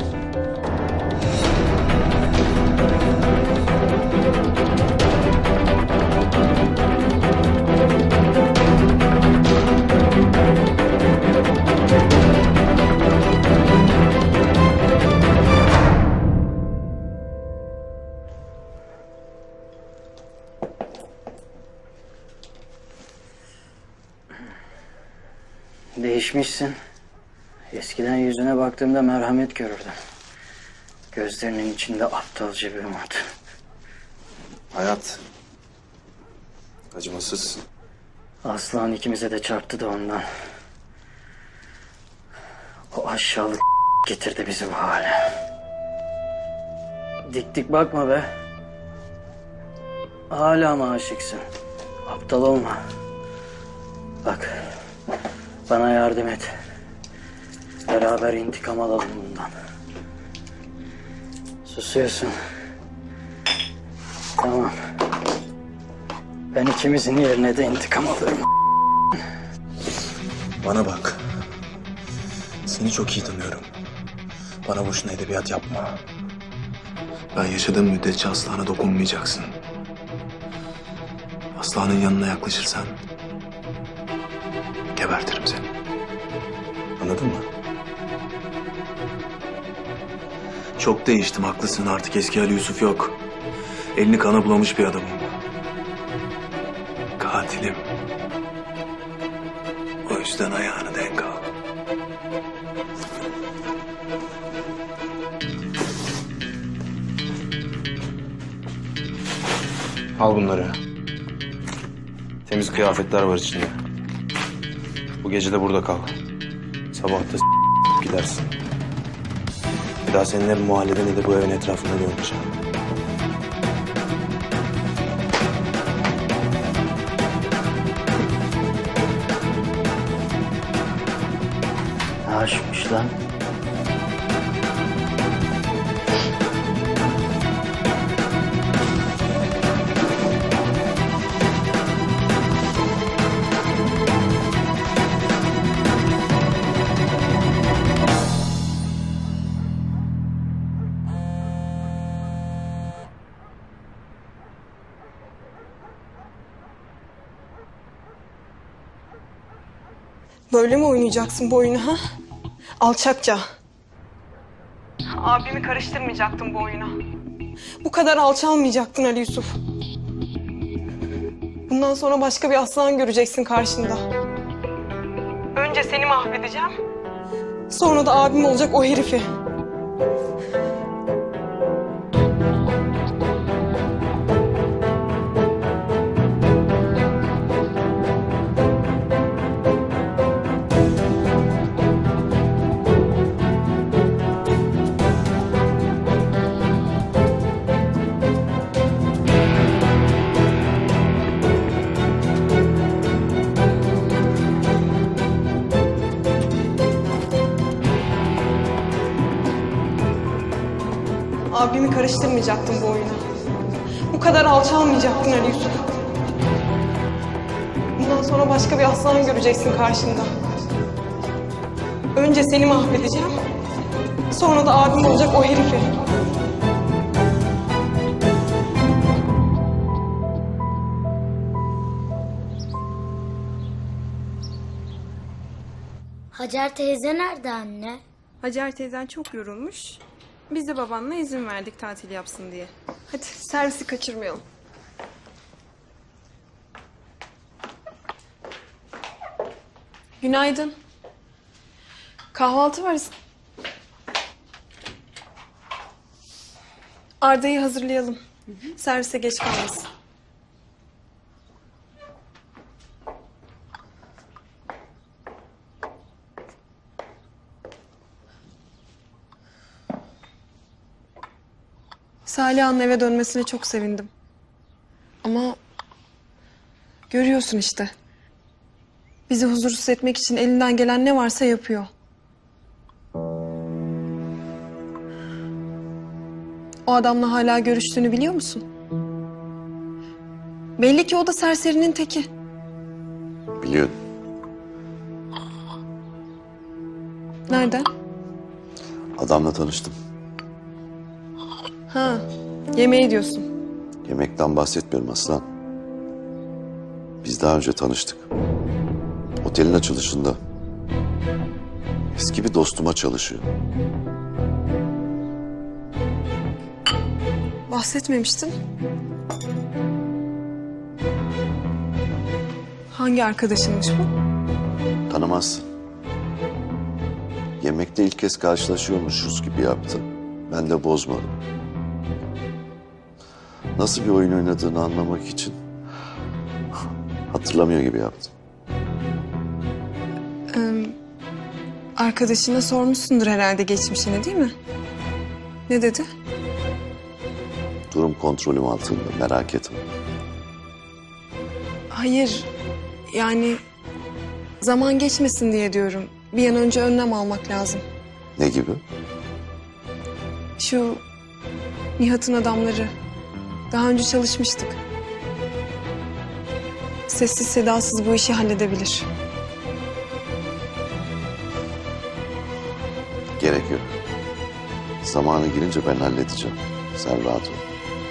Değişmişsin. Eskiden yüzüne baktığımda merhamet görürdüm. Gözlerinin içinde aptalca bir umut. Hayat. Acımasız. Aslan ikimize de çarptı da ondan. O aşağılık getirdi bizi bu hale. Dik dik bakma be. Hala mı aşıksın? Aptal olma. Bak, bana yardım et. Beraber intikam alalım bundan. Susuyorsun. Tamam. Ben ikimizin yerine de intikam alırım. Bana bak. Seni çok iyi tanıyorum. Bana boşuna edebiyat yapma. Ben yaşadığım müddetçe Aslan'a dokunmayacaksın. Aslan'ın yanına yaklaşırsan gebertirim seni. Anladın mı? Çok değiştim, haklısın. Artık eski Ali Yusuf yok. Elini kana bulamış bir adamım. Katilim. O yüzden ayağını denk al. Al bunları. Temiz kıyafetler var içinde. Bu gece de burada kal. Sabah da s- gidersin. Bir daha senin ne bu mahallede ne de bu evin etrafında görmeyeceğim. Ne aşkmış lan? Böyle mi oynayacaksın bu oyunu ha? Alçakça. Abimi karıştırmayacaktın bu oyuna. Bu kadar alçalmayacaktın Ali Yusuf. Bundan sonra başka bir aslan göreceksin karşında. Önce seni mahvedeceğim. Sonra da abim olacak o herifi. Abimi karıştırmayacaktın bu oyuna. Bu kadar alçalmayacaktın Ali Yusuf. Bundan sonra başka bir aslan göreceksin karşında. Önce seni mahvedeceğim. Sonra da abim olacak o herifi. Hacer teyze nerede anne? Hacer teyzen çok yorulmuş. Biz de babanla izin verdik tatil yapsın diye. Hadi servisi kaçırmayalım. Günaydın. Kahvaltı var. Arda'yı hazırlayalım. Servise geç kalmasın. Saliha'nın eve dönmesine çok sevindim. Ama görüyorsun işte. Bizi huzursuz etmek için elinden gelen ne varsa yapıyor. O adamla hala görüştüğünü biliyor musun? Belli ki o da serserinin teki. Biliyorum. Nereden? Adamla tanıştım. Ha, yemeği diyorsun. Yemekten bahsetmiyorum aslan. Biz daha önce tanıştık. Otelin açılışında. Eski bir dostuma çalışıyor. Bahsetmemiştin. Hangi arkadaşınmış bu? Tanımazsın. Yemekte ilk kez karşılaşıyormuşuz gibi yaptı. Ben de bozmadım. Nasıl bir oyun oynadığını anlamak için hatırlamıyor gibi yaptım. Ee, arkadaşına sormuşsundur herhalde geçmişini, değil mi? Ne dedi? Durum kontrolüm altında, merak etme. Hayır, yani zaman geçmesin diye diyorum. Bir an önce önlem almak lazım. Ne gibi? Şu Nihat'ın adamları. Daha önce çalışmıştık. Sessiz sedasız bu işi halledebilir. Gerek yok. Zamanı gelince ben halledeceğim. Sen rahat ol.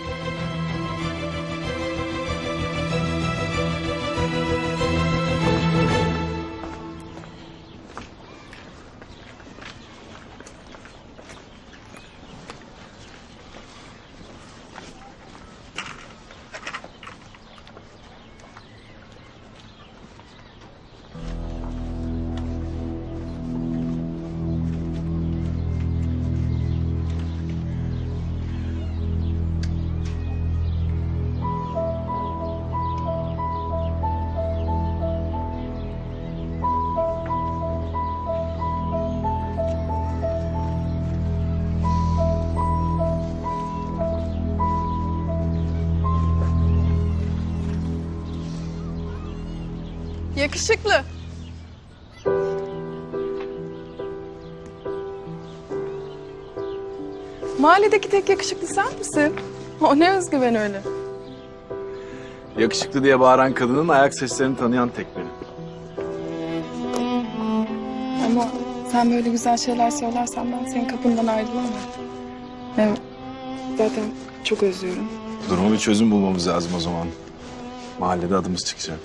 Yakışıklı. Mahalledeki tek yakışıklı sen misin? O ne özgüven öyle. Yakışıklı diye bağıran kadının ayak seslerini tanıyan tek benim. Ama sen böyle güzel şeyler söylersen ben senin kapından ayrılamam. Hem zaten çok özlüyorum. Duruma bir çözüm bulmamız lazım o zaman. Mahallede adımız çıkacak.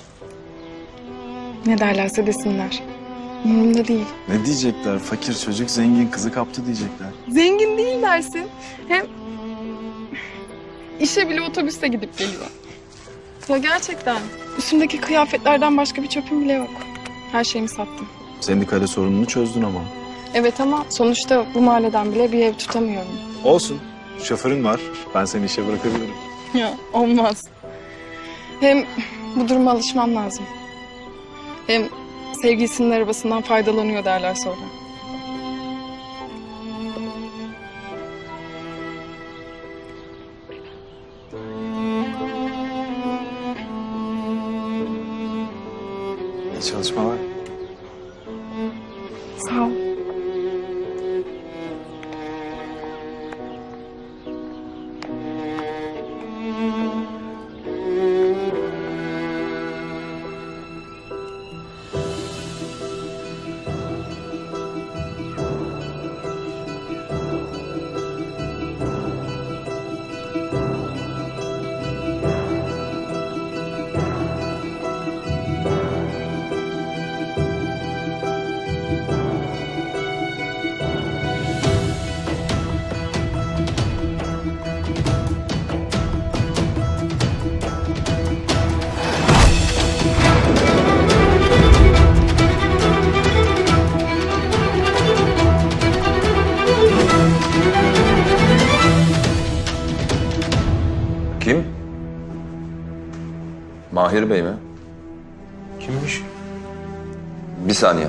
Ne derlerse desinler. Umurumda değil. Ne diyecekler? Fakir çocuk zengin kızı kaptı diyecekler. Zengin değil dersin. Hem işe bile otobüste gidip geliyor. Ya gerçekten üstümdeki kıyafetlerden başka bir çöpüm bile yok. Her şeyimi sattım. Sendikayla sorununu çözdün ama. Evet ama sonuçta bu mahalleden bile bir ev tutamıyorum. Olsun. Şoförün var. Ben seni işe bırakabilirim. Ya olmaz. Hem bu duruma alışmam lazım. Hem sevgilisinin arabasından faydalanıyor derler sonra. İyi çalışmalar. Sağ ol. Kim? Mahir Bey mi? Kimmiş? Bir saniye.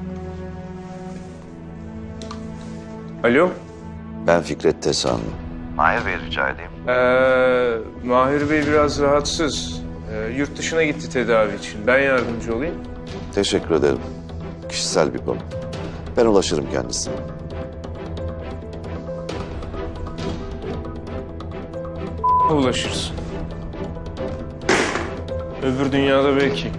Alo? Ben Fikret Tesanlı. Mahir Bey rica edeyim. Ee, Mahir Bey biraz rahatsız. Ee, yurt dışına gitti tedavi için. Ben yardımcı olayım. Teşekkür ederim. Kişisel bir konu. Ben ulaşırım kendisine. Ulaşırsın. Öbür dünyada belki.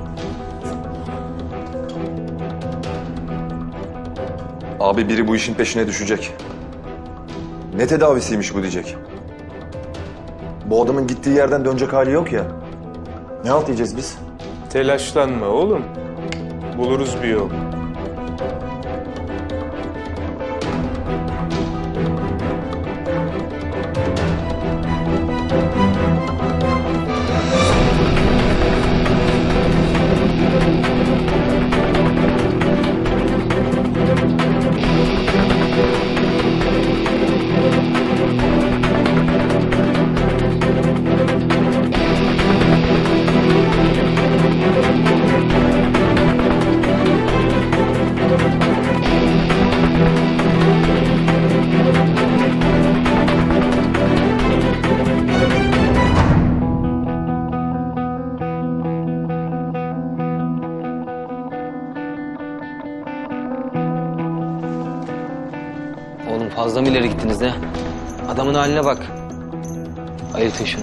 Abi biri bu işin peşine düşecek. Ne tedavisiymiş bu diyecek. Bu adamın gittiği yerden dönecek hali yok ya. Ne halt yiyeceğiz biz? Telaşlanma oğlum. Buluruz bir yol. Oğlum fazla mı ileri gittiniz de? Adamın haline bak. Ayıltın şunu.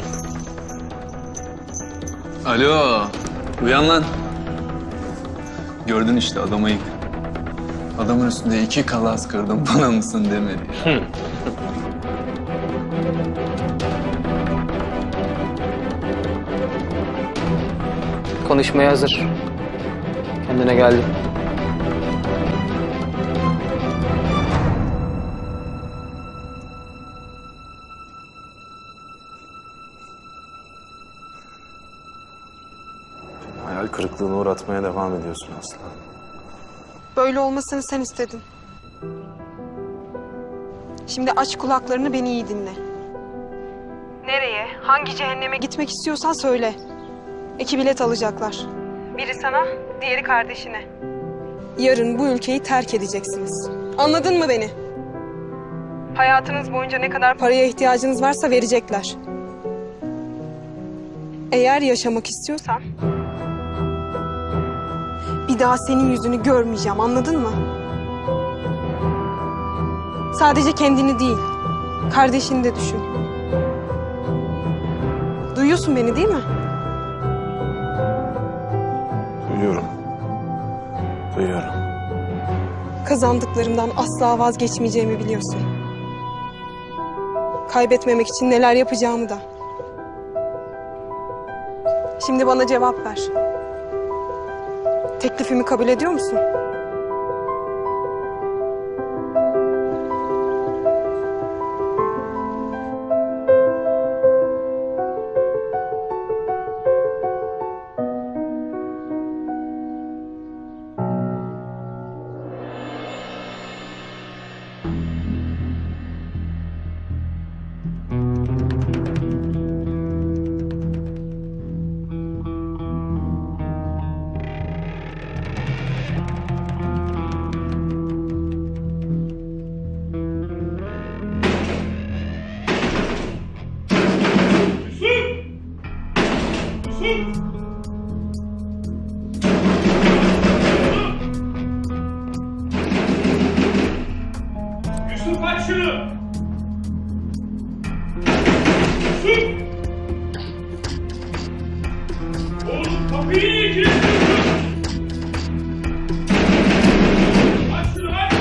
Alo, uyan lan. Gördün işte adamı yık. Adamın üstünde iki kalas kırdım, bana mısın demedi ya. Konuşmaya hazır. Kendine geldi. Hayal kırıklığına uğratmaya devam ediyorsun Aslı. Böyle olmasını sen istedin. Şimdi aç kulaklarını, beni iyi dinle. Nereye, hangi cehenneme gitmek istiyorsan söyle. İki bilet alacaklar. Biri sana, diğeri kardeşine. Yarın bu ülkeyi terk edeceksiniz. Anladın mı beni? Hayatınız boyunca ne kadar paraya ihtiyacınız varsa verecekler. Eğer yaşamak istiyorsan bir daha senin yüzünü görmeyeceğim, anladın mı? Sadece kendini değil, kardeşini de düşün. Duyuyorsun beni değil mi? Duyuyorum. Duyuyorum. Kazandıklarımdan asla vazgeçmeyeceğimi biliyorsun. Kaybetmemek için neler yapacağımı da. Şimdi bana cevap ver. Teklifimi kabul ediyor musun? Yusuf aç şunu! Yusuf! Oğlum kapıyı niye kilitliyorsun? Aç şunu aç!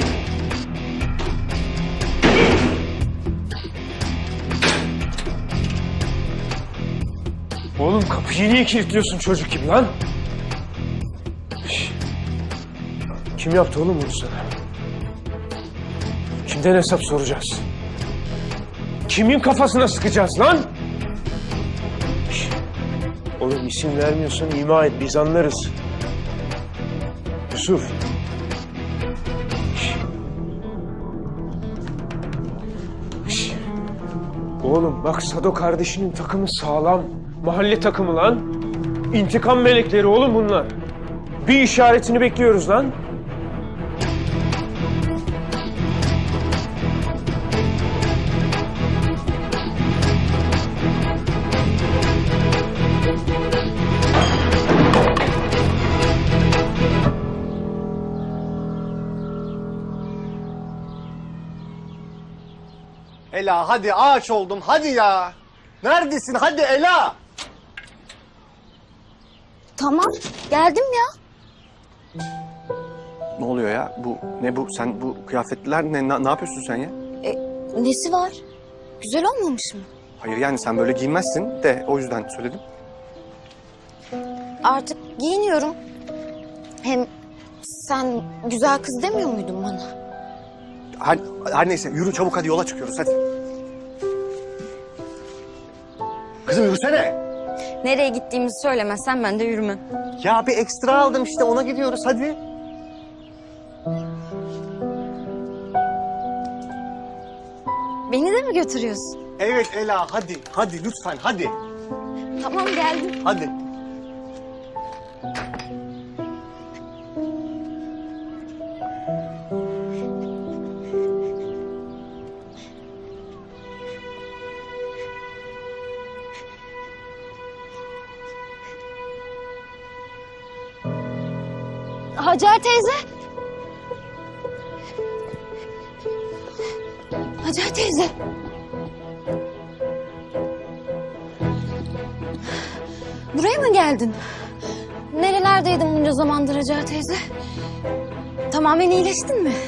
Oğlum kapıyı niye kilitliyorsun çocuk gibi lan? Şş. Kim yaptı oğlum bunu sana? Kimden hesap soracağız? Kimin kafasına sıkacağız lan? Şş. Oğlum isim vermiyorsan ima et, biz anlarız. Yusuf. Şş. Şş. Oğlum bak Sado kardeşinin takımı sağlam. Mahalle takımı lan. İntikam melekleri oğlum bunlar. Bir işaretini bekliyoruz lan. Ela hadi ağaç oldum hadi ya. Neredesin hadi Ela. Tamam geldim ya. Ne oluyor ya? Bu ne bu? Sen bu kıyafetler ne? Ne, ne yapıyorsun sen ya? E, nesi var? Güzel olmamış mı? Hayır yani sen böyle giyinmezsin de o yüzden söyledim. Artık giyiniyorum. Hem sen güzel kız demiyor muydun bana? Her, her neyse yürü çabuk hadi yola çıkıyoruz hadi. Kızım yürüsene. Nereye gittiğimizi söylemezsen ben de yürümem. Ya bir ekstra aldım işte ona gidiyoruz hadi. Beni de mi götürüyorsun? Evet Ela hadi hadi lütfen hadi. Tamam geldim. Hadi. Hacer teyze. Hacer teyze. Buraya mı geldin? Nerelerdeydin bunca zamandır Hacer teyze? Tamamen iyileştin mi?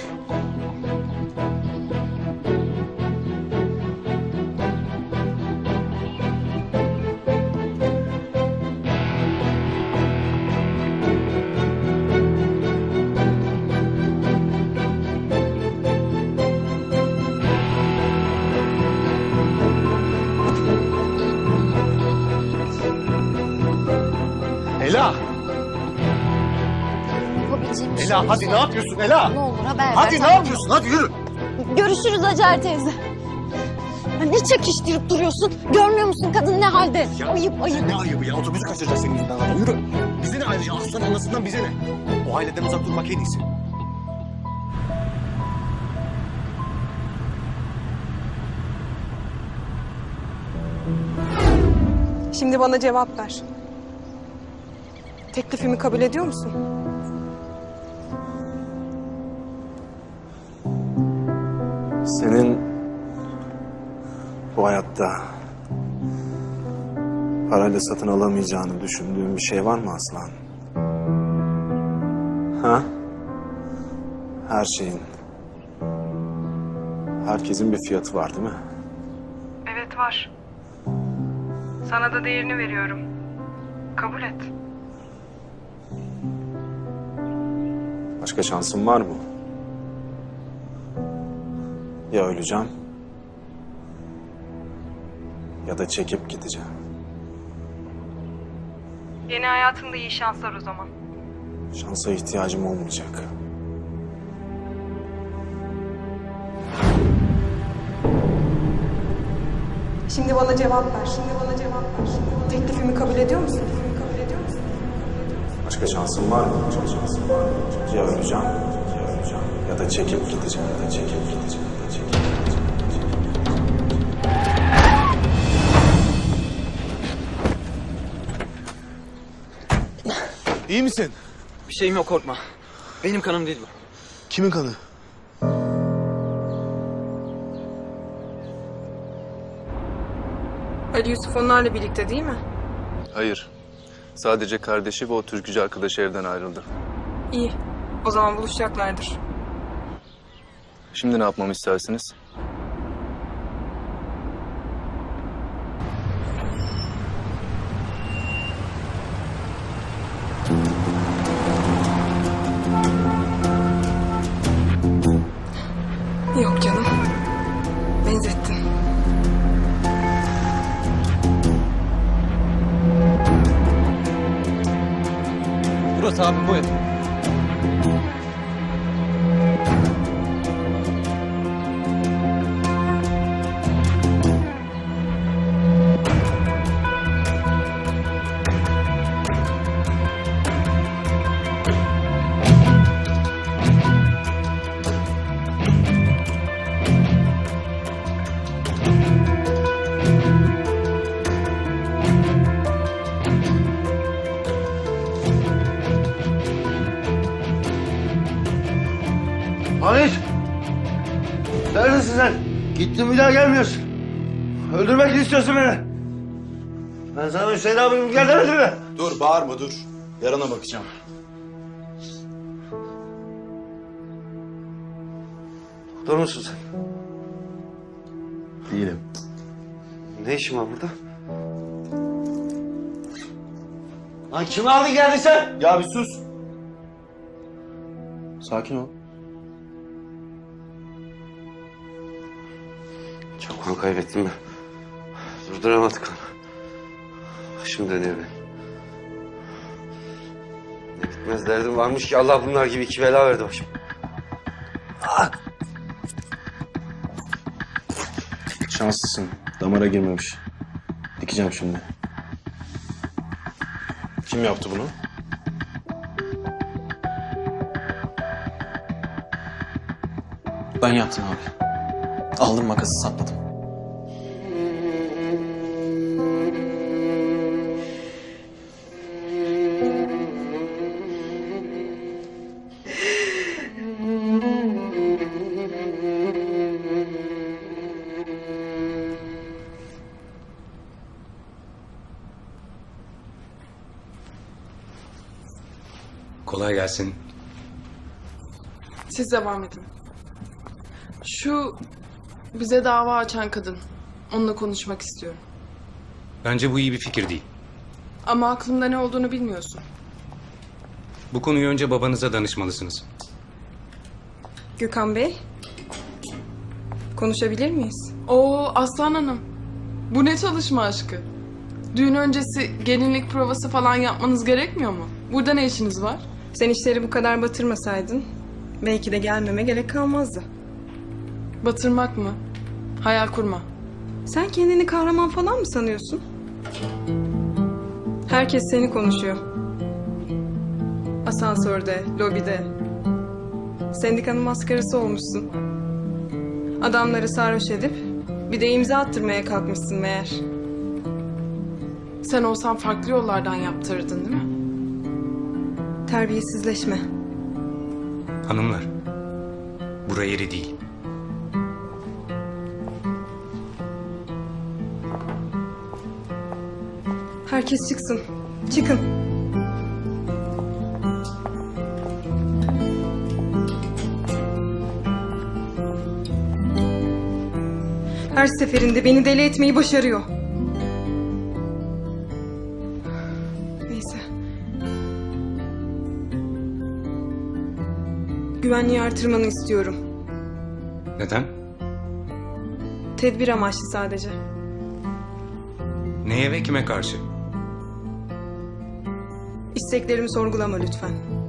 Ela. Yapabileceğim bir şey Ela hadi olursa ne yapıyorsun Ela? Ne olur haber ver. Hadi ne tamam mı? yapıyorsun hadi yürü. Görüşürüz Hacer teyze. Ya ne çekiştirip duruyorsun? Görmüyor musun kadın ne halde? Ya, ayıp ayıp. Ne ayıbı ya otobüsü kaçıracak senin yüzünden adam yürü. Bize ne ayrıca aslan anasından bize ne? O aileden uzak durmak en iyisi. Şimdi bana cevap ver. Teklifimi kabul ediyor musun? Senin bu hayatta parayla satın alamayacağını düşündüğün bir şey var mı Aslan? Ha? Her şeyin, herkesin bir fiyatı var değil mi? Evet var. Sana da değerini veriyorum. Kabul et. Başka şansın var mı? Ya öleceğim ya da çekip gideceğim. Yeni hayatında iyi şanslar o zaman. Şansa ihtiyacım olmayacak. Şimdi bana cevap ver. Şimdi bana cevap ver. Teklifimi kabul ediyor musun? Kabul ediyor musun? Başka şansın var mı? Başka şansın var mı? Ya öleceğim ya öleceğim ya da çekip gideceğim ya da çekip gideceğim ya da çekip gideceğim. İyi misin? Bir şeyim yok korkma. Benim kanım değil bu. Kimin kanı? Ali Yusuf onlarla birlikte değil mi? Hayır. Sadece kardeşi ve o türkücü arkadaşı evden ayrıldı. İyi. O zaman buluşacaklardır. Şimdi ne yapmamı istersiniz? Yok canım. Benzettin. Burası abi bu ev. Hamit! Neredesin sen? Gittin bir daha gelmiyorsun. Öldürmek istiyorsun beni. Ben sana Hüseyin abim gel demedim mi? Dur bağırma dur. Yarana bakacağım. Doktor musun sen? Değilim. Ne işin var burada? Lan kimi aldın geldin sen? Ya bir sus. Sakin ol. Çok kan kaybettim ben. Durduramadık onu. Başım dönüyor benim. Ne bitmez derdim varmış ki Allah bunlar gibi iki bela verdi başıma. Ah! Şanslısın. Damara girmemiş. Dikeceğim şimdi. Kim yaptı bunu? Ben yaptım abi. Aldım makası sapladım. Kolay gelsin. Siz devam edin. Şu bize dava açan kadın. Onunla konuşmak istiyorum. Bence bu iyi bir fikir değil. Ama aklımda ne olduğunu bilmiyorsun. Bu konuyu önce babanıza danışmalısınız. Gökhan Bey, konuşabilir miyiz? Oo Aslan Hanım. Bu ne çalışma aşkı? Düğün öncesi gelinlik provası falan yapmanız gerekmiyor mu? Burada ne işiniz var? Sen işleri bu kadar batırmasaydın belki de gelmeme gerek kalmazdı. Batırmak mı? Hayal kurma. Sen kendini kahraman falan mı sanıyorsun? Herkes seni konuşuyor. Asansörde, lobide. Sendikanın maskarası olmuşsun. Adamları sarhoş edip bir de imza attırmaya kalkmışsın meğer. Sen olsan farklı yollardan yaptırırdın değil mi? Terbiyesizleşme. Hanımlar, buraya yeri değil. Herkes çıksın. Çıkın. Her seferinde beni deli etmeyi başarıyor. Neyse. Güvenliği artırmanı istiyorum. Neden? Tedbir amaçlı sadece. Neye ve kime karşı? İsteklerimi sorgulama lütfen.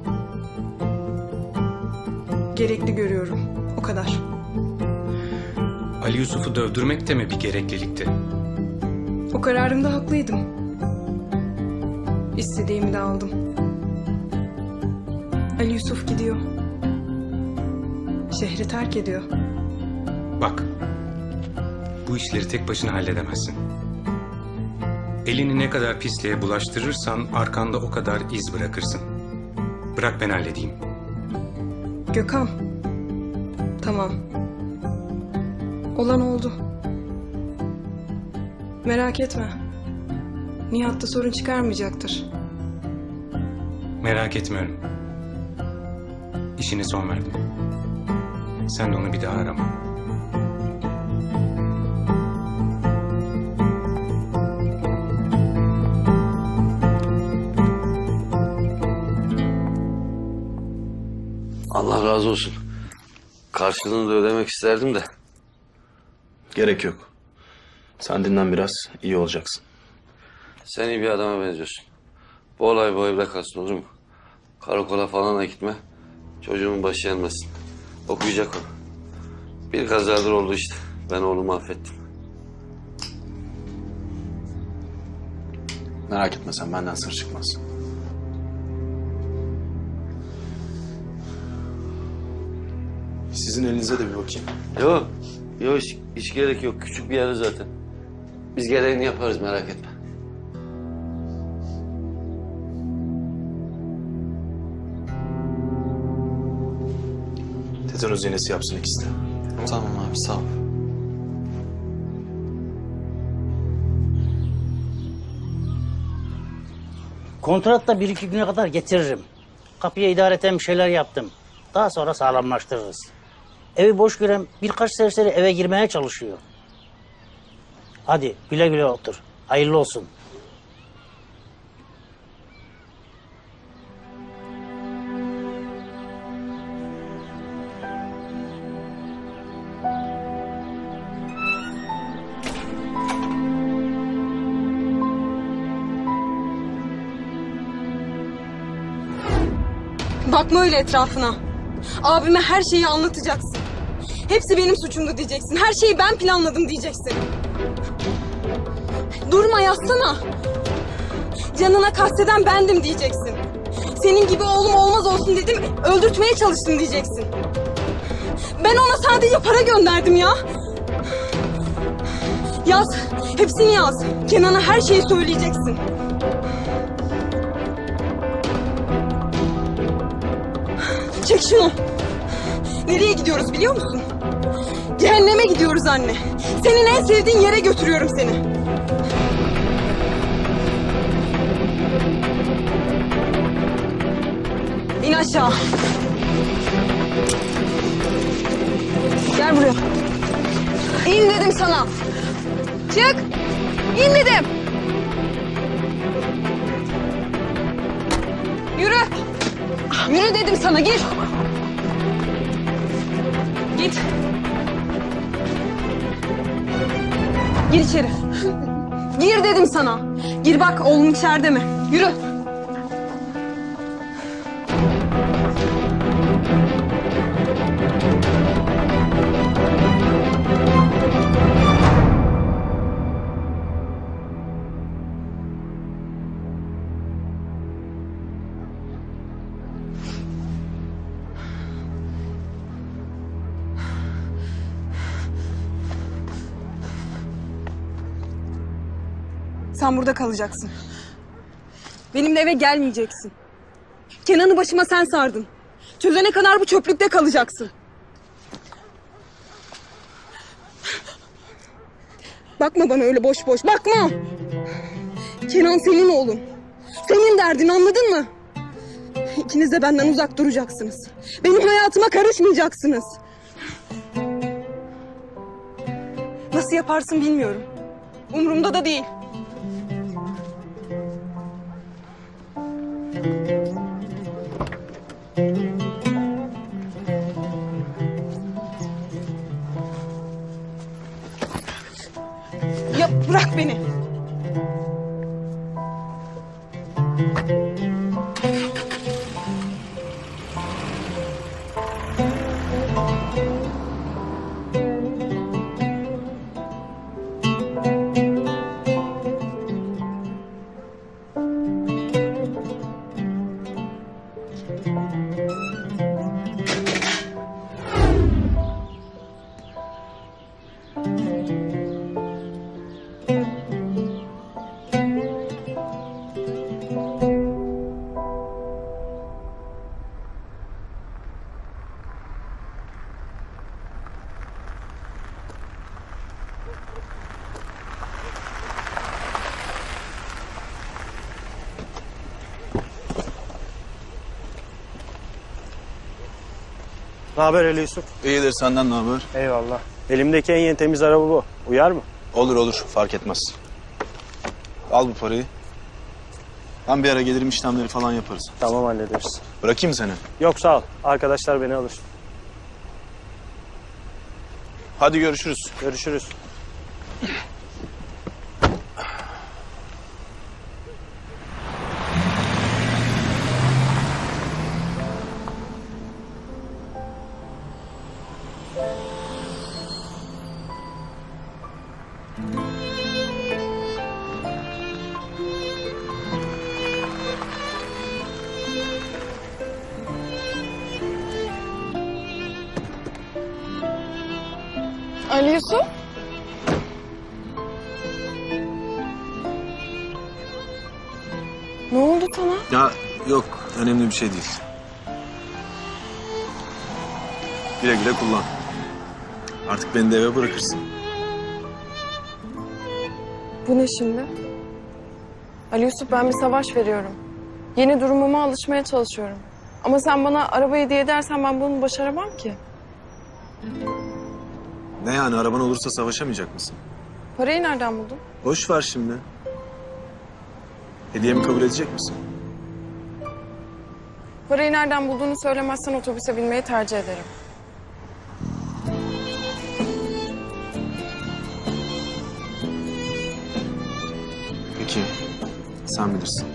Gerekli görüyorum. O kadar. Ali Yusuf'u dövdürmek de mi bir gereklilikti? O kararımda haklıydım. İstediğimi de aldım. Ali Yusuf gidiyor. Şehri terk ediyor. Bak, bu işleri tek başına halledemezsin. Elini ne kadar pisliğe bulaştırırsan arkanda o kadar iz bırakırsın. Bırak ben halledeyim. Gökhan. Tamam. Olan oldu. Merak etme. Nihat da sorun çıkarmayacaktır. Merak etmiyorum. İşine son verdim. Sen de onu bir daha arama. Allah razı olsun. Karşılığını da ödemek isterdim de. Gerek yok. Sen dinlen biraz, iyi olacaksın. Sen iyi bir adama benziyorsun. Bu olay bu evde kalsın, olur mu? Karakola falan da gitme. Çocuğumun başı yanmasın. Okuyacak o. Bir kazadır oldu işte. Ben oğlumu affettim. Merak etme sen, benden sır çıkmaz. Sizin elinize de bir bakayım. Yok. Yok hiç, hiç gerek yok. Küçük bir yeri zaten. Biz gereğini yaparız, merak etme. Tetanoz iğnesi yapsın ikisi de. Tamam abi sağ ol. Kontratta bir iki güne kadar getiririm. Kapıya idareten bir şeyler yaptım. Daha sonra sağlamlaştırırız. Evi boş gören birkaç serseri eve girmeye çalışıyor. Hadi güle güle otur. Hayırlı olsun. Bakma öyle etrafına. Abime her şeyi anlatacaksın. Hepsi benim suçumdu diyeceksin. Her şeyi ben planladım diyeceksin. Durma yazsana. Canına kasteden bendim diyeceksin. Senin gibi oğlum olmaz olsun dedim, öldürtmeye çalıştım diyeceksin. Ben ona sadece para gönderdim ya. Yaz, hepsini yaz. Kenan'a her şeyi söyleyeceksin. Çek şunu. Nereye gidiyoruz biliyor musun? Cehenneme gidiyoruz anne. Senin en sevdiğin yere götürüyorum seni. İn aşağı. Gel buraya. İn dedim sana. Çık. İn dedim. Yürü. Yürü dedim sana, gir. Git. Gir içeri. Gir dedim sana. Gir bak, oğlum içeride mi? Yürü. Sen burada kalacaksın. Benimle eve gelmeyeceksin. Kenan'ı başıma sen sardın. Çözene kadar bu çöplükte kalacaksın. Bakma bana öyle boş boş, bakma! Kenan senin oğlun. Senin derdin, anladın mı? İkiniz de benden uzak duracaksınız. Benim hayatıma karışmayacaksınız. Nasıl yaparsın bilmiyorum. Umurumda da değil. Ya bırak beni. Ne haber Ali Yusuf? İyidir, senden ne haber? Eyvallah. Elimdeki en yeni temiz araba bu. Uyar mı? Olur olur, fark etmez. Al bu parayı. Ben bir ara gelirim, işlemleri falan yaparız. Tamam, hallederiz. Bırakayım seni. Yok sağ ol. Arkadaşlar beni alır. Hadi görüşürüz. Görüşürüz. Ali Yusuf? Ne oldu sana? Ya yok, önemli bir şey değil. Güle güle kullan. Artık beni de eve bırakırsın. Bu ne şimdi? Ali Yusuf, ben bir savaş veriyorum. Yeni durumuma alışmaya çalışıyorum. Ama sen bana araba hediye edersen ben bunu başaramam ki. Ne yani, araban olursa savaşamayacak mısın? Parayı nereden buldun? Boş ver şimdi. Hediyemi kabul edecek misin? Parayı nereden bulduğunu söylemezsen otobüse binmeyi tercih ederim. Peki, sen bilirsin.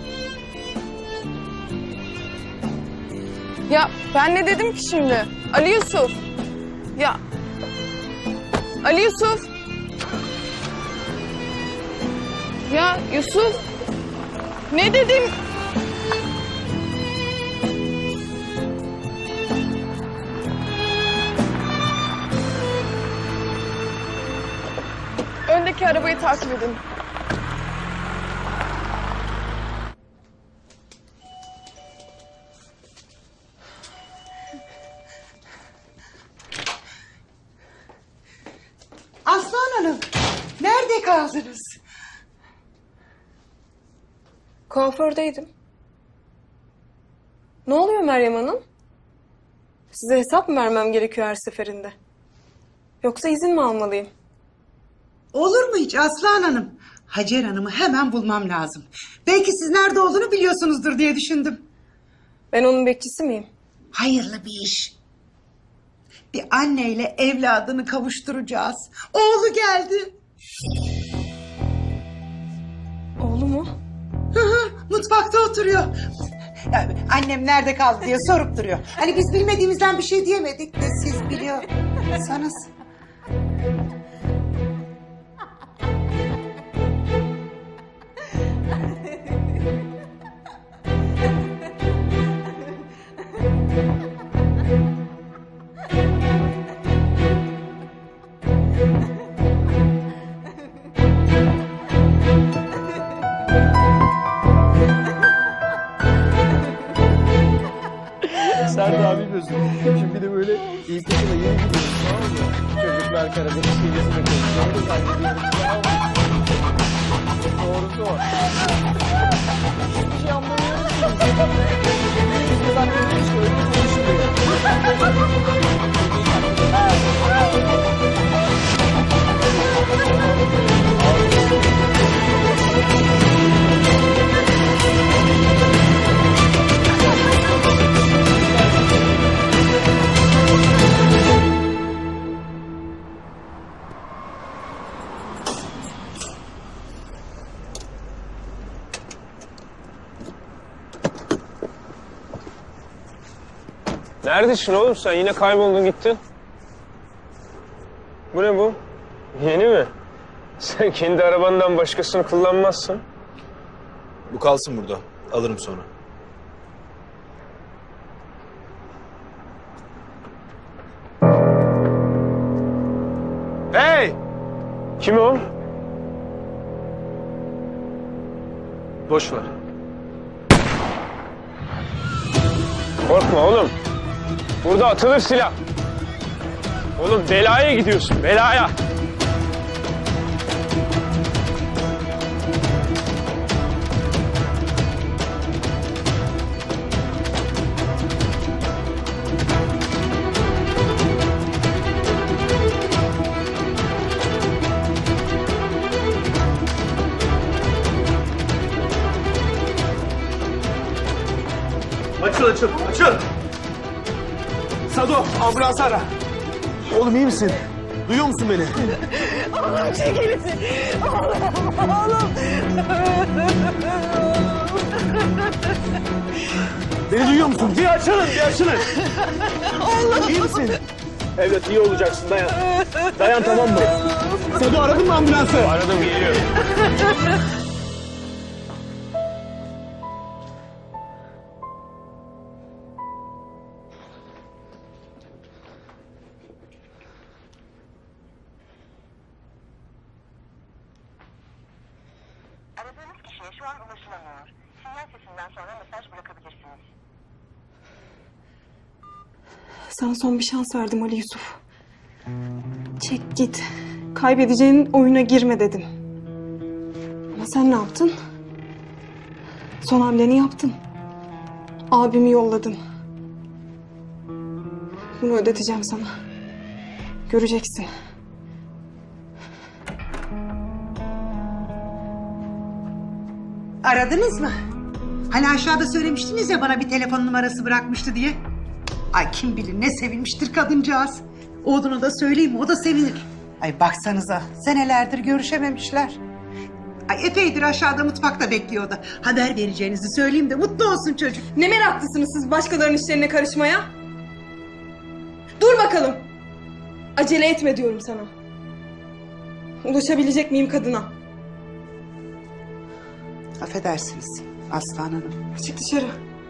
Ya ben ne dedim ki şimdi? Ali Yusuf. Ya. Ali Yusuf. Ya Yusuf. Ne dedim? Öndeki arabayı takip edin. Aslan Hanım, nerede kaldınız? Kuafördeydim. Ne oluyor Meryem Hanım? Size hesap mı vermem gerekiyor her seferinde? Yoksa izin mi almalıyım? Olur mu hiç Aslan Hanım? Hacer Hanım'ı hemen bulmam lazım. Belki siz nerede olduğunu biliyorsunuzdur diye düşündüm. Ben onun bekçisi miyim? Hayırlı bir iş. Bir anneyle evladını kavuşturacağız. Oğlu geldi. Oğlu mu? Hı hı, mutfakta oturuyor. Ya, annem nerede kaldı diye sorup duruyor. Hani biz bilmediğimizden bir şey diyemedik de siz biliyorsanız. Serdar abi diyorsun. Şimdi bir de böyle ilkokula yeni gidiyorsun, tamam mı? Çocuklar Karadeniz şivesine konuşuyor. Zannediyorum, tamam mı? Doğrusu o. Hiçbir şey anlamıyorum ki. İşte zannediyorum işte öyle konuşuluyor. Neredesin oğlum sen? Yine kayboldun gittin. Bu ne bu? Yeni mi? Sen kendi arabandan başkasını kullanmazsın. Bu kalsın burada. Alırım sonra. Hey! Kim o? Boş ver. Korkma oğlum. Burada atılır silah. Oğlum belaya gidiyorsun, belaya. Açıl açıl açıl. Sado, ambulans ara. Oğlum iyi misin? Duyuyor musun beni? Oğlum çekilin. Oğlum. Oğlum. Beni duyuyor musun? Bir açılın, bir açılın. Oğlum. İyi misin? Evet, iyi olacaksın. Dayan. Dayan, tamam mı? Sado, aradın mı ambulansı? Aradım, geliyorum. Aradığınız kişiye şu an ulaşılamıyor. Sinyal sesinden sonra mesaj bırakabilirsiniz. Sana son bir şans verdim Ali Yusuf. Çek git. Kaybedeceğin oyuna girme dedim. Ama sen ne yaptın? Son hamleni yaptın. Abimi yolladım. Bunu ödeteceğim sana. Göreceksin. Aradınız mı? Hani aşağıda söylemiştiniz ya bana bir telefon numarası bırakmıştı diye. Ay kim bilir ne sevinmiştir kadıncağız. Oğluna da söyleyeyim, o da sevinir. Ay baksanıza, senelerdir görüşememişler. Ay epeydir aşağıda mutfakta bekliyordu. Haber vereceğinizi söyleyeyim de mutlu olsun çocuk. Ne meraklısınız siz başkalarının işlerine karışmaya? Dur bakalım. Acele etme diyorum sana. Ulaşabilecek miyim kadına? Affedersiniz Aslan Hanım. Çık dışarı.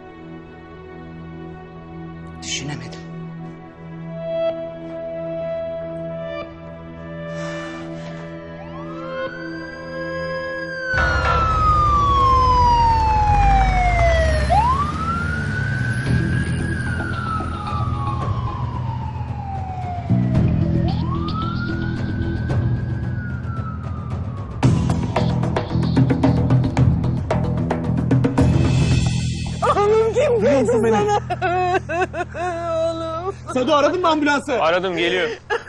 Düşünemedim. Oğlum kim Biliyorsun beni. sana? Oğlum. Sado aradın mı ambulansı? Aradım, geliyor.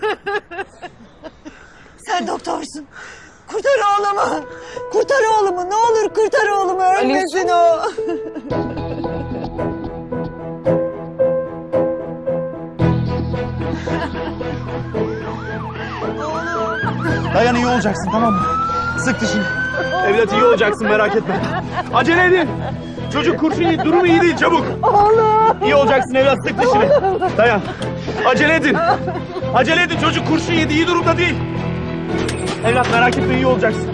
Sen doktorsun. Kurtar oğlumu. Kurtar oğlumu. Ne olur kurtar oğlumu. Ölmesin o. Dayan, iyi olacaksın, tamam mı? Sık dişini. Evlat, iyi olacaksın, merak etme. Acele edin. Çocuk kurşun yedi, durumu iyi değil, çabuk. Oğlum. İyi olacaksın evlat, sık dişini. Dayan. Acele edin. Acele edin, çocuk kurşun yedi, iyi durumda değil. Evlat merak etme, iyi olacaksın.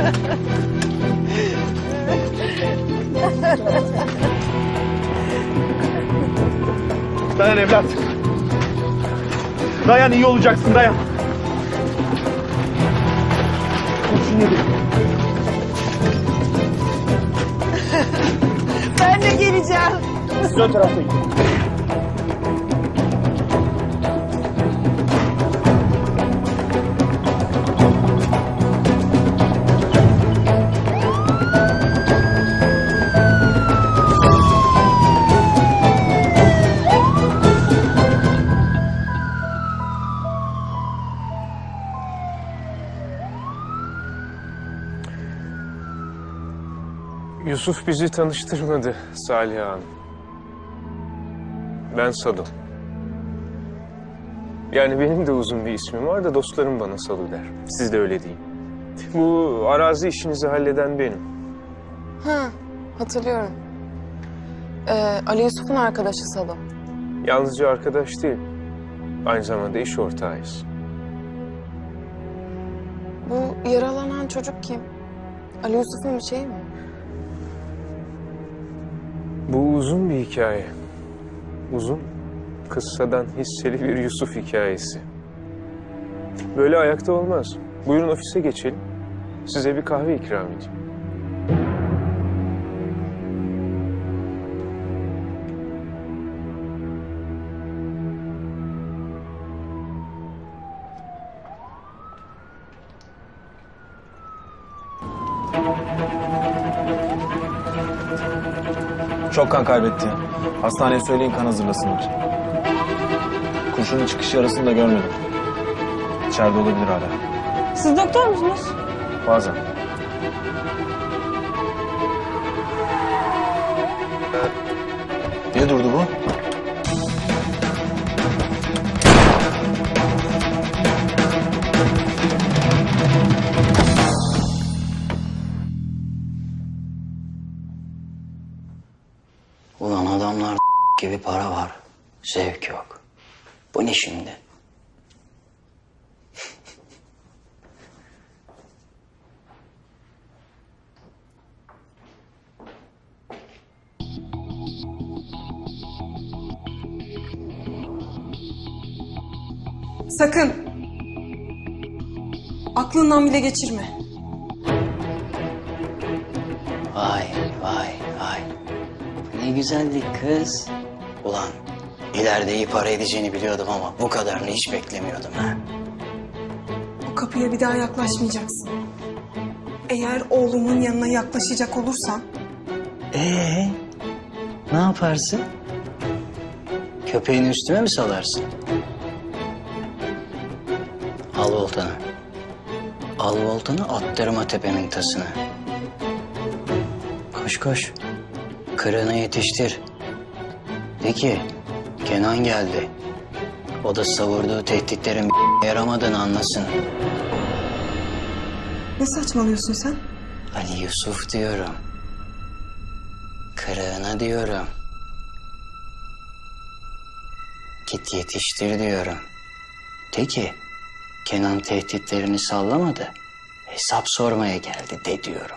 Dayan evlat. Dayan, iyi olacaksın, dayan. Kurşun yedi. Ben de geleceğim. Siz ön tarafta gidin. Yusuf bizi tanıştırmadı Salih Hanım. Ben Sado. Yani benim de uzun bir ismim var da dostlarım bana Sado der. Siz de öyle deyin. Bu arazi işinizi halleden benim. Ha, hatırlıyorum. Ee, Ali Yusuf'un arkadaşı Sado. Yalnızca arkadaş değil, aynı zamanda iş ortağıyız. Bu yaralanan çocuk kim? Ali Yusuf'un bir şeyi mi? Bu uzun bir hikaye. Uzun, kıssadan hisseli bir Yusuf hikayesi. Böyle ayakta olmaz. Buyurun ofise geçelim. Size bir kahve ikram edeyim. Çok kan kaybetti. Hastaneye söyleyin, kan hazırlasınlar. Kurşunun çıkış yarasını da görmedim. İçeride olabilir hala. Siz doktor musunuz? Bazen. Niye durdu bu? Ulan adamlar gibi para var. Zevk yok. Bu ne şimdi? Sakın. Aklından bile geçirme. Vay vay vay. Ne güzellik kız. Ulan ileride iyi para edeceğini biliyordum ama bu kadarını hiç beklemiyordum ha. Bu kapıya bir daha yaklaşmayacaksın. Eğer oğlumun yanına yaklaşacak olursan... Ee, Ne yaparsın? Köpeğini üstüme mi salarsın? Al voltanı. Al voltanı, attırma tepemin tasını. Koş koş. Kırığını yetiştir. De ki, Kenan geldi. O da savurduğu tehditlerin yaramadığını anlasın. Ne saçmalıyorsun sen? Ali Yusuf diyorum. Kırığına diyorum. Git yetiştir diyorum. De ki, Kenan tehditlerini sallamadı. Hesap sormaya geldi de diyorum.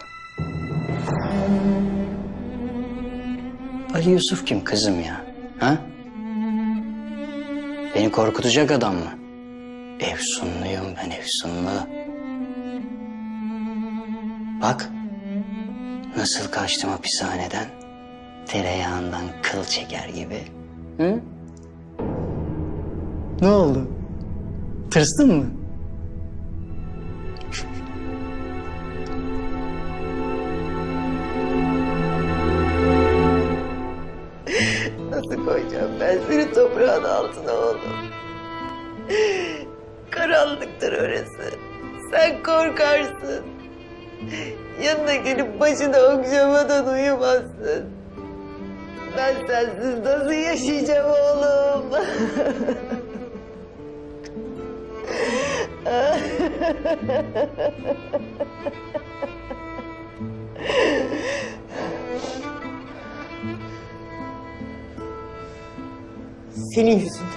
Ali Yusuf kim kızım ya? Ha? Beni korkutacak adam mı? Efsunluyum ben, efsunlu. Bak, nasıl kaçtım hapishaneden. Tereyağından kıl çeker gibi. Hı? Ne oldu? Tırstın mı? Nasıl koyacağım ben seni toprağın altına oğlum? Karanlıktır orası. Sen korkarsın. Yanına gelip başını okşamadan uyumazsın. Ben sensiz nasıl yaşayacağım oğlum? Senin yüzünden.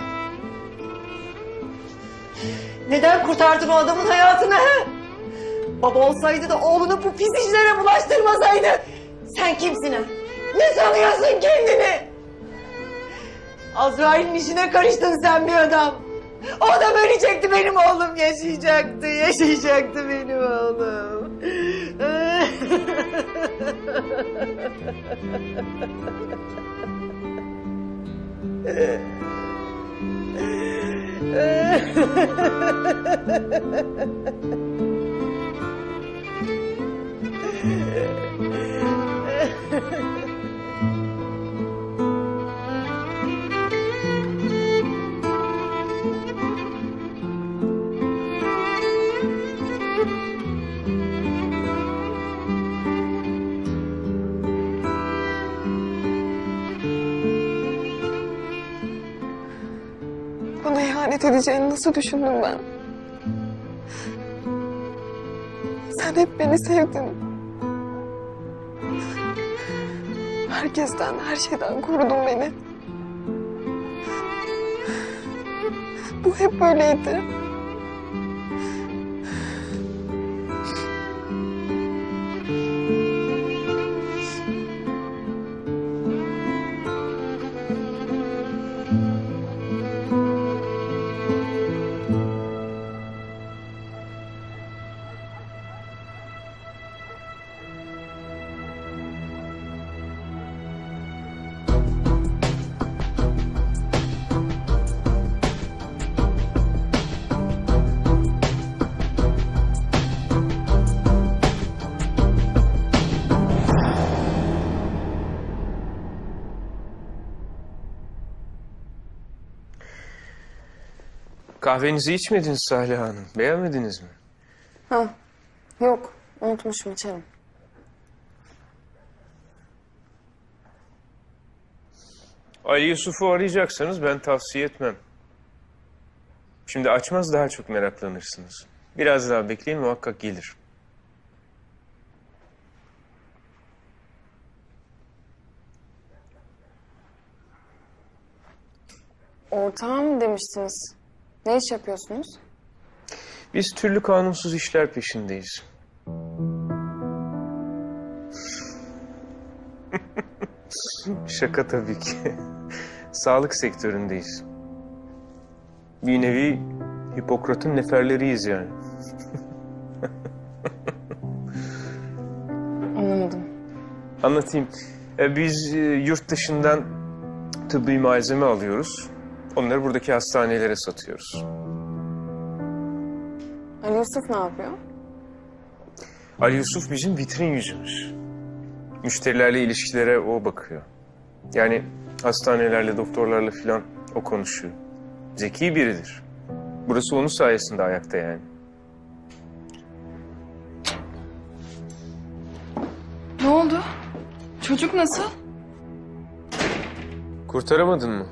Neden kurtardın o adamın hayatını? He? Baba olsaydı da oğlunu bu pis işlere bulaştırmasaydı. Sen kimsin ha? Ne sanıyorsun kendini? Azrail'in işine karıştın sen bir adam. O adam ölecekti, benim oğlum yaşayacaktı, yaşayacaktı benim oğlum. Bana ihanet edeceğini nasıl düşündüm ben? Sen hep beni sevdin. Herkesten, her şeyden korudun beni. Bu hep böyleydi. Kahvenizi içmediniz Salih Hanım. Beğenmediniz mi? Ha, yok. Unutmuşum, içerim. Ali Yusuf'u arayacaksanız ben tavsiye etmem. Şimdi açmaz, daha çok meraklanırsınız. Biraz daha bekleyin, muhakkak gelir. Ortağım demiştiniz. Ne iş yapıyorsunuz? Biz türlü kanunsuz işler peşindeyiz. Şaka tabii ki. Sağlık sektöründeyiz. Bir nevi Hipokrat'ın neferleriyiz yani. Anlamadım. Anlatayım. Ee, Biz e, yurt dışından tıbbi malzeme alıyoruz. Onları buradaki hastanelere satıyoruz. Ali Yusuf ne yapıyor? Ali Yusuf bizim vitrin yüzümüz. Müşterilerle ilişkilere o bakıyor. Yani hastanelerle, doktorlarla filan o konuşuyor. Zeki biridir. Burası onun sayesinde ayakta yani. Ne oldu? Çocuk nasıl? Kurtaramadın mı?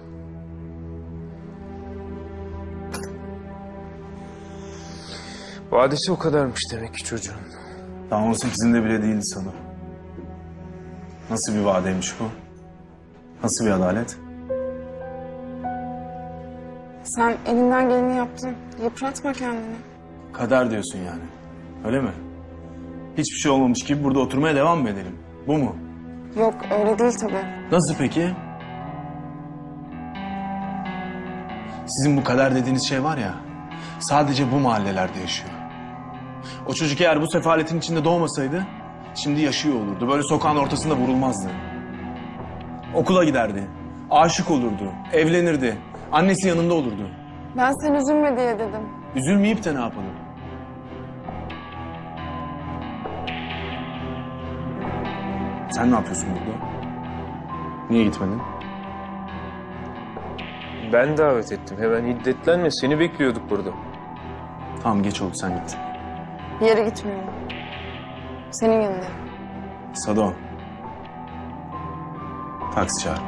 Vadesi o kadarmış demek ki çocuğun. Daha on sekizinde bile değildi sana. Nasıl bir vadeymiş bu? Nasıl bir adalet? Sen elinden geleni yaptın. Yıpratma kendini. Kader diyorsun yani. Öyle mi? Hiçbir şey olmamış gibi burada oturmaya devam mı edelim? Bu mu? Yok öyle değil tabii. Nasıl peki? Sizin bu kader dediğiniz şey var ya, sadece bu mahallelerde yaşıyor. O çocuk eğer bu sefaletin içinde doğmasaydı, şimdi yaşıyor olurdu. Böyle sokağın ortasında vurulmazdı. Okula giderdi, aşık olurdu, evlenirdi, annesi yanında olurdu. Ben sen üzülme diye dedim. Üzülmeyip de ne yapalım? Sen ne yapıyorsun burada? Niye gitmedin? Ben davet ettim. Hemen hiddetlenme. Seni bekliyorduk burada. Tamam geç oldu sen git. Bir yere gitmiyorum. Senin yanında. Sado. Taksi çağır.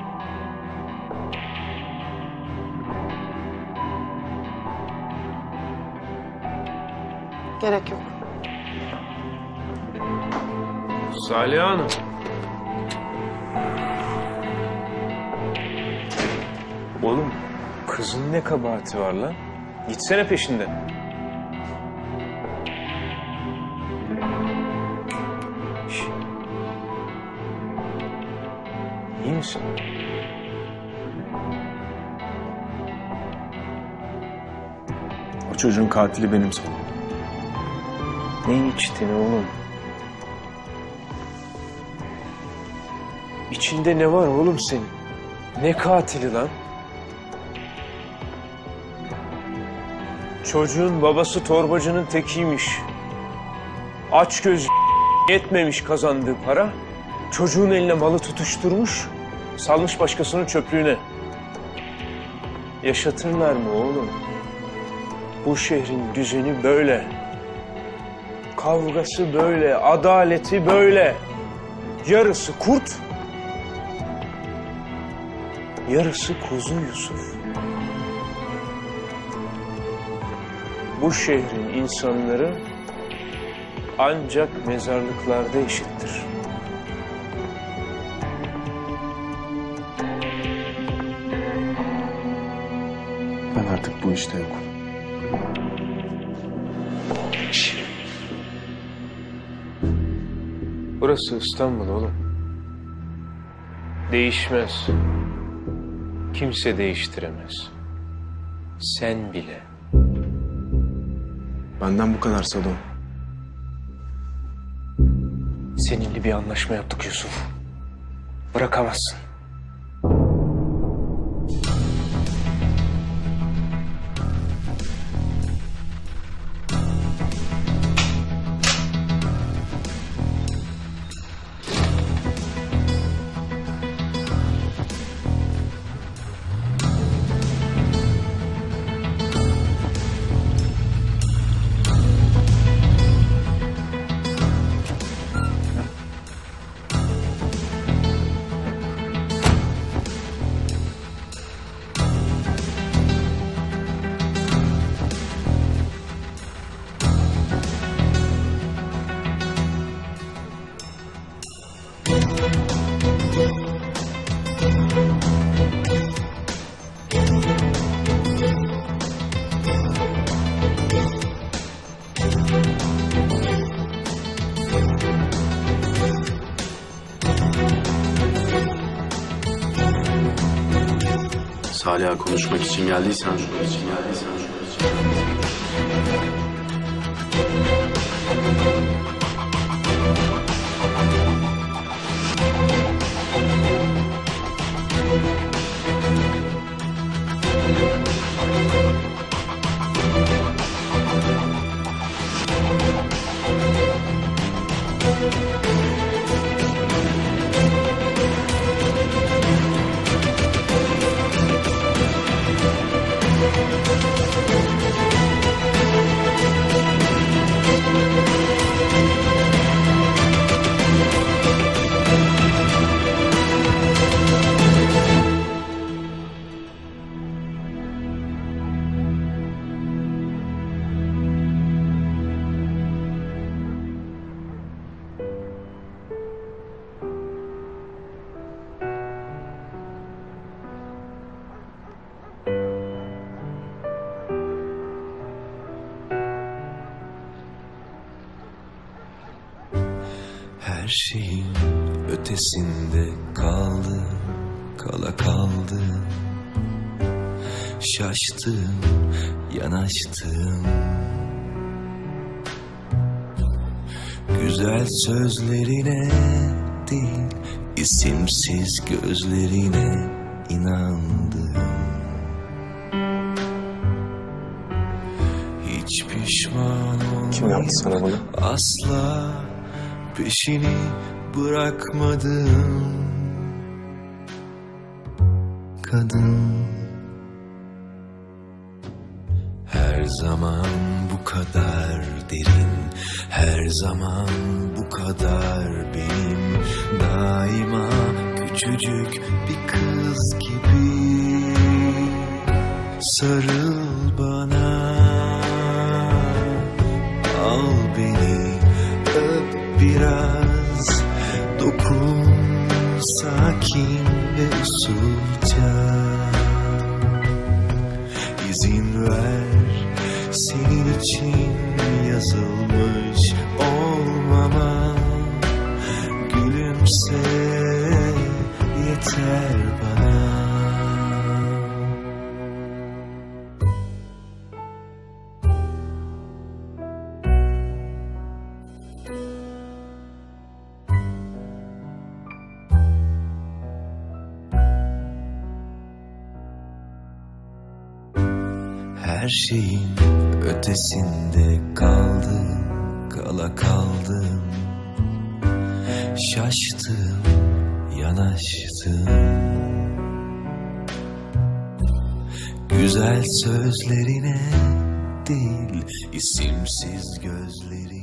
Gerek yok. Salih Hanım. Oğlum kızın ne kabahati var lan? Gitsene peşinden. Şş. İyi misin? O çocuğun katili benim Sado. Ne içtin oğlum? İçinde ne var oğlum senin? Ne katili lan? Çocuğun babası torbacının tekiymiş. Açgöz yetmemiş kazandığı para. Çocuğun eline malı tutuşturmuş, salmış başkasının çöplüğüne. Yaşatırlar mı oğlum? Bu şehrin düzeni böyle. Kavgası böyle, adaleti böyle. Yarısı kurt, yarısı kuzu Yusuf. Bu şehrin insanları ancak mezarlıklarda eşittir. Ben artık bu işte yokum. Burası İstanbul oğlum. Değişmez. Kimse değiştiremez. Sen bile. Benden bu kadar Sado. Seninle bir anlaşma yaptık Yusuf. Bırakamazsın. Salih'a konuşmak için geldiysen, konuşmak için geldiysen, konuşmak için geldiysen. Her şeyin ötesinde kaldı, kala kaldı. Şaştım, yanaştım. Güzel sözlerine değil, isimsiz gözlerine inandım. Hiç pişman olmayım. Kim yaptı sana bunu? Asla peşini bırakmadım. Kadın her zaman bu kadar derin, her zaman bu kadar benim. Daima küçücük bir kız gibi sarıl bana, al beni, öp biraz, dokun sakin ve usulca. İzin ver, senin için yazılmış olmama. Gülümse, yeter bana. Her şeyin ötesinde kaldım, kala kaldım. Şaştım, yanaştım. Güzel sözlerine değil, isimsiz gözleri.